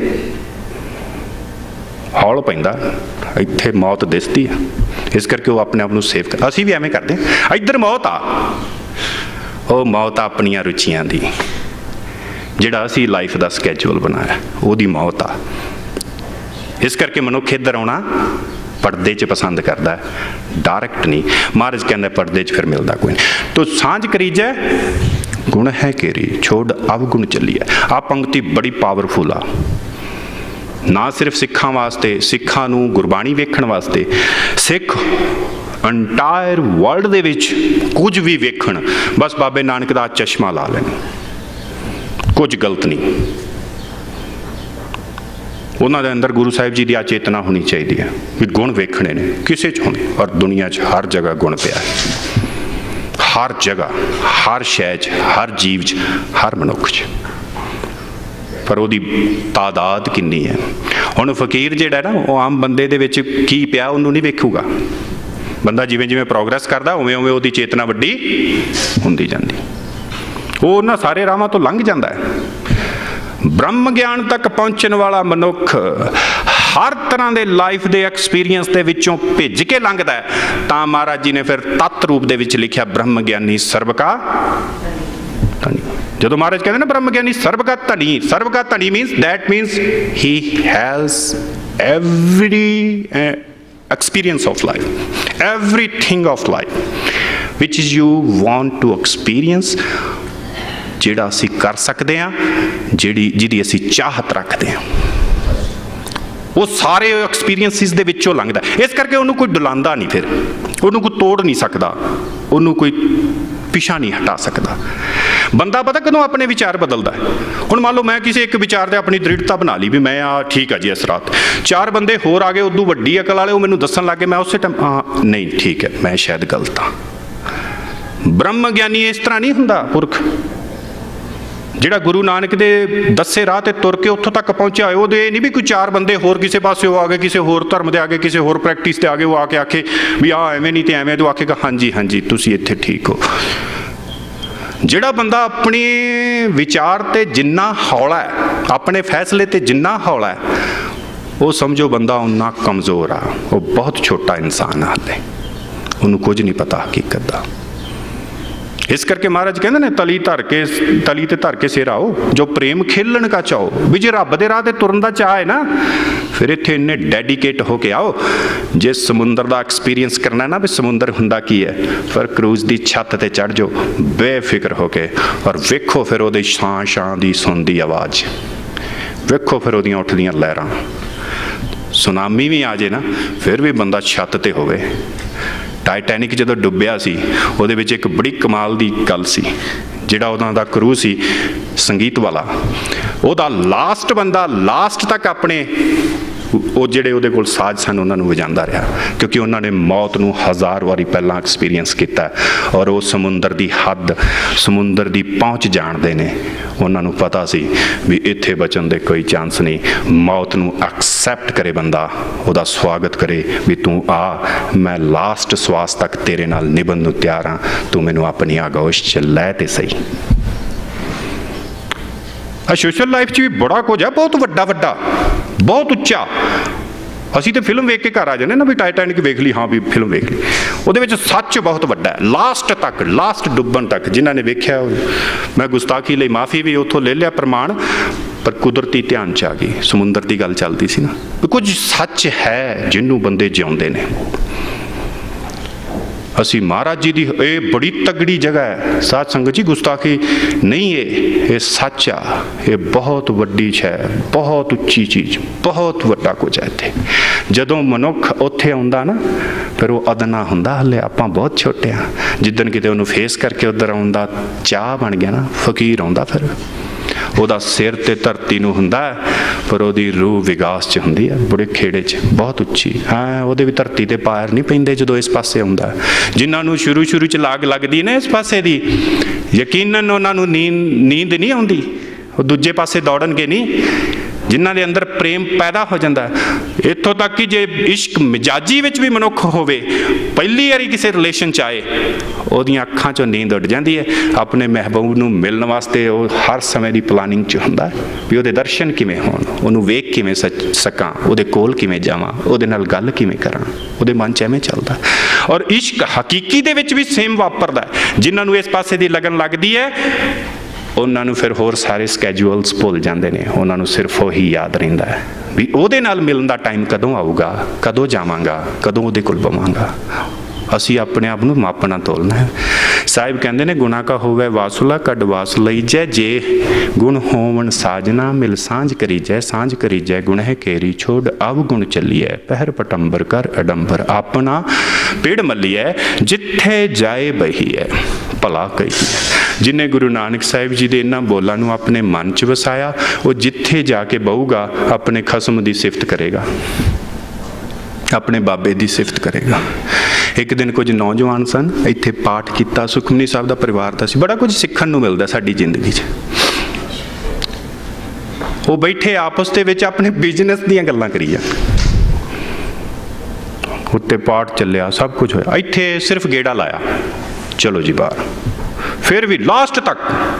हौल पैंदा, इत्थे मौत दिसदी है, इस करके वो अपने आप को सेफ कर। असीं भी एवें करते हैं, इधर मौत आ, वो मौत अपनियां रुचियां दी, जिहड़ा असीं लाइफ का स्कैजुअल बनाया ਉਹਦੀ मौत आ। इस करके मनुख इधर आउणा पर्दे च पसंद करता है, डायरैक्ट नहीं। महाराज कहते पर्दे च फिर मिलता कोई नहीं। तो सांझ करीजै गुण है केरी, छोड़ अवगुण चलिए। आ पंक्ति बड़ी पावरफुल आ। ना सिर्फ सिखां वास्ते, सिखां नूं गुरबाणी वेखण वास्ते, सिख अंटायर वर्ल्ड दे विच कुछ भी वेखण बस बाबे नानक दा चश्मा ला लैण, कुछ गलत नहीं। उन्हां दे अंदर गुरु साहिब जी की आ चेतना होनी चाहिए भी गुण वेखने ने किसे च होने, और दुनिया च हर जगह गुण पिया है, हर जगह, हर शय च, हर जीव च, हर मनुख च, पर उहदी तादाद कितनी है। हुण फकीर जिहड़ा ना वो आम बंदे दे विच की पिया उहनूं नहीं वेखूगा। बंदा जिवें जिवें प्रोग्रैस करदा उवें उवें उहदी चेतना वड्डी हुंदी जांदी, वो उन्हां सारे राहां तो लंघ जांदा है। ब्रह्म ज्ञान तक पहुंचण वाला मनुख हर तरह के लाइफ के एक्सपीरियंस के विचों भिज के लंघदा है। तां महाराज जी ने फिर तत्त रूप दे विच लिखिया ब्रह्म ज्ञानी सर्व का धनी। जदों महाराज कहते ना ब्रह्म ज्ञानी सर्व का धनी means he has every experience of life, everything of life which is you want to experience, जिहड़ा असीं कर सकते हैं, जिहदी असीं चाहत रखते हैं, वो सारे एक्सपीरियंसिस दे विचों लंघदा। इस करके उन्होंने कोई डुलांदा नहीं, फिर उन्होंने कोई तोड़ नहीं सकता, उन्होंने कोई पिछा नहीं हटा सकता। बंदा पता कदों अपने विचार बदलता है। हुण मान लो मैं किसी एक विचार से अपनी दृढ़ता बना ली भी मैं ठीक है जी इस रात, चार बंदे होर आ गए उदू वड्डी अकल वाले, वो मैनूं दस्सण लग गए, मैं उस टाइम नहीं ठीक है मैं शायद गलत हाँ। ब्रह्म ज्ञानी इस तरह नहीं हुंदा पुरख, जिहड़ा गुरु नानक दे दस्से राह ते तुर के उत्थों तक पहुंचा हो, ये नहीं भी कोई चार बंदे होर किसी पासे आ गए, किसी होर धर्म दे आ गए, किसी होर प्रैक्टिस ते आ गए, वो आके आखे भी आ एवें नहीं तो एवें, तो आखेगा हाँ जी तुसीं इत्थे ठीक हो। जिहड़ा बंदा अपने विचार ते जिन्ना हौला है, अपने फैसले ते जिन्ना हौला है, वो समझो बंदा उन्ना कमज़ोर आ, वो बहुत छोटा इंसान है, हाले उन्होंने कुछ नहीं पता हकीकत का। इस करके महाराज कहते ने तली ते धर के सिर आओ, जो प्रेम खेलन का चाहो, भी जे रब दे राह ते तुरन दा चाह है ना, फिर इत्थे इन्ने डेडिकेट होके आओ। जे समुंदर का एक्सपीरियंस करना है ना भी समुंदर हुंदा की है, फिर क्रूज की छत ते चढ़ जाओ बेफिक्र होके, और वेखो फिर उहदे शां शां दी सुनदी आवाज़, वेखो फिर उहदियां उठदियां लहरां। सुनामी भी आ जाए ना फिर भी बंदा छत ते होवे। टाइटैनिक जो डुब्बिया सी उहदे विच एक बड़ी कमाल दी गल सी, जिहड़ा उहदा दा क्रू सी संगीत वाला, उहदा लास्ट बंदा लास्ट तक अपने वो जिहड़े उहदे कोल साज सन उन्हां नूं वजांदा रहा, क्योंकि उन्होंने मौत नूं हज़ार वारी पहलां एक्सपीरियंस किया, और वो समुंदर की हद समुंदर की पहुँच जानते ने। उन्हां नूं पता सी भी इत्थे बचन दे कोई चांस नहीं, मौत नूं एक्सैप्ट करे बंदा, उहदा स्वागत करे भी तू आ, मैं लास्ट श्वास तक तेरे नाल निभन नूं तैयार हाँ, तू मैनूं अपनी आगोश च लै ते सही। सोशल लाइफ च भी बड़ा कुछ है, बहुत वड्डा वड्डा, बहुत उच्चा। असी तो फिल्म वेख के घर आ जाने ना भी टाइटैनिक वेख ली, हाँ भी फिल्म वेख ली, उहदे विच सच बहुत वड्डा है, लास्ट तक, लास्ट डुब्बन तक। जिन्हां ने वेख्या मैं गुस्ताखी लई माफ़ी भी उत्थों ले लिया प्रमाण, पर कुदरती ध्यान च आ गई, समुंदर की गल चलती सी ना, कुछ सच है जिन्हों बंदे जिउंदे ने। असी महाराज जी की ये बड़ी तगड़ी जगह है, साध संगत जी गुस्ताखी नहीं है, ये सच आ, ये बहुत वड्डी है, बहुत उच्ची चीज़, बहुत वड्डा कुछ है इत्थे। जदों मनुख उत्थे आउंदा ना फिर वो अदना हुंदा, हले आपां बहुत छोटे हाँ, जिद्दन किते उन्होंने फेस करके उधर आउंदा चाह बन गया ना, फकीर आउंदा, फिर ਉਹਦਾ सिर ते धरती नूं हुंदा पर ਉਹਦੀ रूह विगास च हुंदी है, बड़े खेड़े च, बहुत उच्ची। हाँ ਉਹਦੇ भी धरती ते पैर नहीं पैंदे जदों इस पासे आउंदा। जिन्हां नूं शुरू शुरू च लाग लगदी ना इस पासे दी, यकीनन उन्हां नूं नींद नहीं आउंदी, ਉਹ दूजे पासे दौड़नगे नहीं, जिन्हां दे अंदर प्रेम पैदा हो जाता है। इत्थों तक कि जे इश्क मिजाजी विच भी मनुख होवे, पहली बारी किसी रिलेशन च आए, ਉਹਦੀਆਂ ਅੱਖਾਂ ਚੋਂ नींद उड़ जाती है। अपने महबूब ਨੂੰ मिलन वास्ते ਉਹ हर समय की प्लानिंग च ਹੁੰਦਾ ਵੀ ਉਹਦੇ दर्शन किवें होण, ਉਹਨੂੰ ਵੇਖ किवें सकां, ਉਹਦੇ कोल किवें जावां, ਉਹਦੇ ਨਾਲ ਗੱਲ किवें करां, ਉਹਦੇ मन च ਐਵੇਂ ਚੱਲਦਾ। और इश्क हकीकी दे विच भी सेम वापरदा। जिन्हां ਨੂੰ इस पासे दी लगन लगदी है उन्होंने फिर होर सारे ਸਕੈਜੂਅਲਸ भुल जाते हैं, उन्होंने सिर्फ वही याद रहिंदा है भी ਉਹਦੇ ਨਾਲ मिलन का टाइम कदों आऊगा, कदों जावांगा, कदों ਉਹਦੇ कोल बवांगा। असी अपने आप नूं मापना तोलना है। साहिब कहते ने गुणा का होवे वासुला कड वास लई जै, जे गुण होवन साजना मिल सांझ करी जै, सांझ करी जै गुण है केरी छोड़ अब गुण चलिए, पहर पटंबर कर अडंबर अपना पेड़ मलिए, जिथे जाए बही है भला कही है। जिन्हें गुरु नानक साहिब जी के इन्हां बोलों नूं अपने मन च वसाया, वो जिथे जाके बहूगा अपने खसम की सिफत करेगा, अपने बाबे की सिफत करेगा। एक दिन कुछ नौजवान सन, इत्थे पाठ किया, सुखमनी साहब का परिवार था, बड़ा कुछ सीखण नूं मिलदा साडी जिंदगी च। वो बैठे आपस दे विच अपने बिजनेस दीयां गल्लां करी जाण, उत्ते पाठ चलिया, सब कुछ होया, इत्थे सिर्फ गेड़ा लाया, चलो जी बाहर। फिर भी लास्ट तक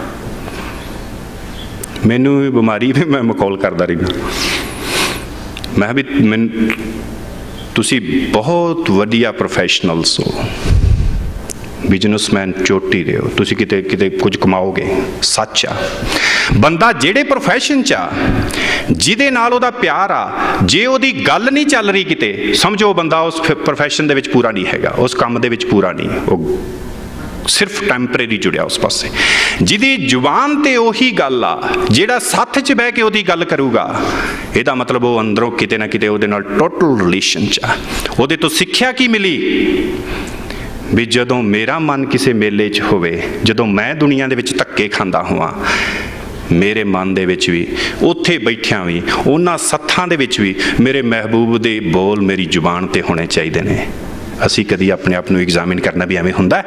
मैनू भी बीमारी भी मैं मकौल करता रहा, मैं भी तुसी बहुत वधिया प्रोफैशनल्स हो, बिजनेसमैन चोटी दे हो, तुसी किते किते कुछ कमाओगे, सच आ। बंदा जेड़े प्रोफैशन च आ, जिहदे नाल ओहदा प्यार आ, जे ओहदी गल नहीं चल रही किते, समझो बंदा उस प्रोफैशन दे विच पूरा नहीं हैगा, उस काम दे विच पूरा नहीं, वो सिर्फ टैंपरेरी जुड़िया उस पासे। जिहदी जुबान ते उही गल आ, जिहड़ा सत्थ च बह के ओहदी गल करूगा, इहदा मतलब वो अंदरों किते ना किते ओहदे नाल टोटल रिलेशन च आ। ओहदे तो सिक्ख्या की मिली भी जदों मेरा मन किसी मेले च होवे, जदों मैं दुनिया दे विच धक्के खांदा होवां, मेरे मन दे विच भी उत्थे बैठिया भी उन्हां सत्थां दे विच भी मेरे महबूब दे बोल मेरी जुबान ते होने चाहिए ने। असी कदी अपने आप नूं एग्जामिन करना भी एवें हुंदा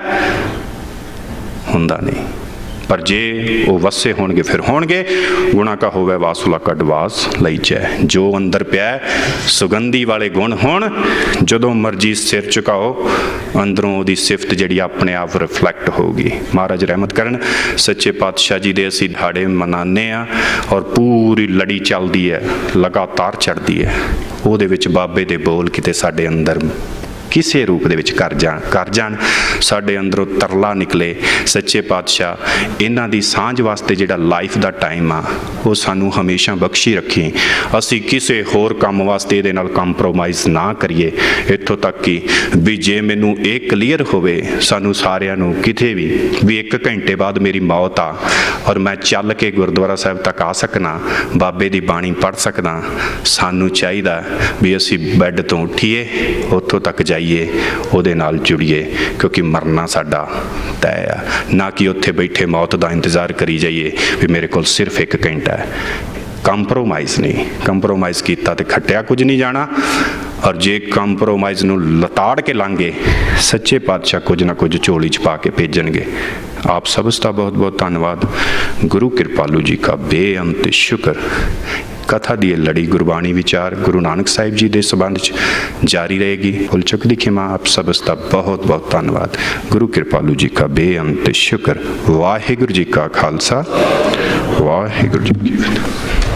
नहीं, पर जे वो वसे होणगे फिर होणगे। गुणा का होवे वासुला कड वास लई जै, जो अंदर पिया सुगंधी वाले गुण होण, जदों मर्जी सिर झुकाओ, अंदरों ओहदी सिफत जिहड़ी अपने आप रिफ्लैक्ट होगी। महाराज रहमत करन, सच्चे पातशाह जी दे असीं दिहाड़े मनाने आ और पूरी लड़ी चलदी है, लगातार चढ़दी है, ओहदे विच बाबे दे बोल किते साडे अंदर किसी रूप दे विच कर जाण साडे अंदरों तरला निकले। सच्चे पातशाह इन्हां दी सांझ वास्ते जिहड़ा लाइफ दा टाइम आ, वो सानू हमेशा बख्शी रखी, असी किसी होर काम वास्ते इहदे नाल कंप्रोमाइज़ ना करिए। इत्थों तक कि भी जे मैनू ये क्लीयर होवे सानू सारिआं नू किते भी 1 घंटे बाद मेरी मौत आ और मैं चल के गुरुद्वारा साहिब तक आ सकना, बाबे दी बाणी पढ़ सकदा, सानू चाहिदा भी असी बैड तो उठीए, उत्थों तक जाइए, ਉਹਦੇ ਨਾਲ जुड़िए, क्योंकि मरना साडा तय है ना कि उत्थे बैठे मौत का इंतज़ार करी जाइए भी मेरे को सिर्फ 1 घंटा है। कंप्रोमाइज़ नहीं, कंप्रोमाइज़ किया तो खटिया कुछ नहीं जाना, और जे कंप्रोमाइज़ नूं लताड़ के लांगे सच्चे पातशाह कुछ ना कुछ झोली च पा के भेजणगे। आप सब उसका बहुत बहुत धन्यवाद। गुरु कृपालू जी का बेअंत शुक्र। कथा दी लड़ी गुरबाणी विचार गुरु नानक साहिब जी के संबंध जारी रहेगी। भुल चुक दी खिमा। आप सब उसका बहुत बहुत धन्यवाद। गुरु कृपालू जी का बेअंत शुक्र। वाहिगुरू जी का खालसा, वाहिगुरू जी की फतेह।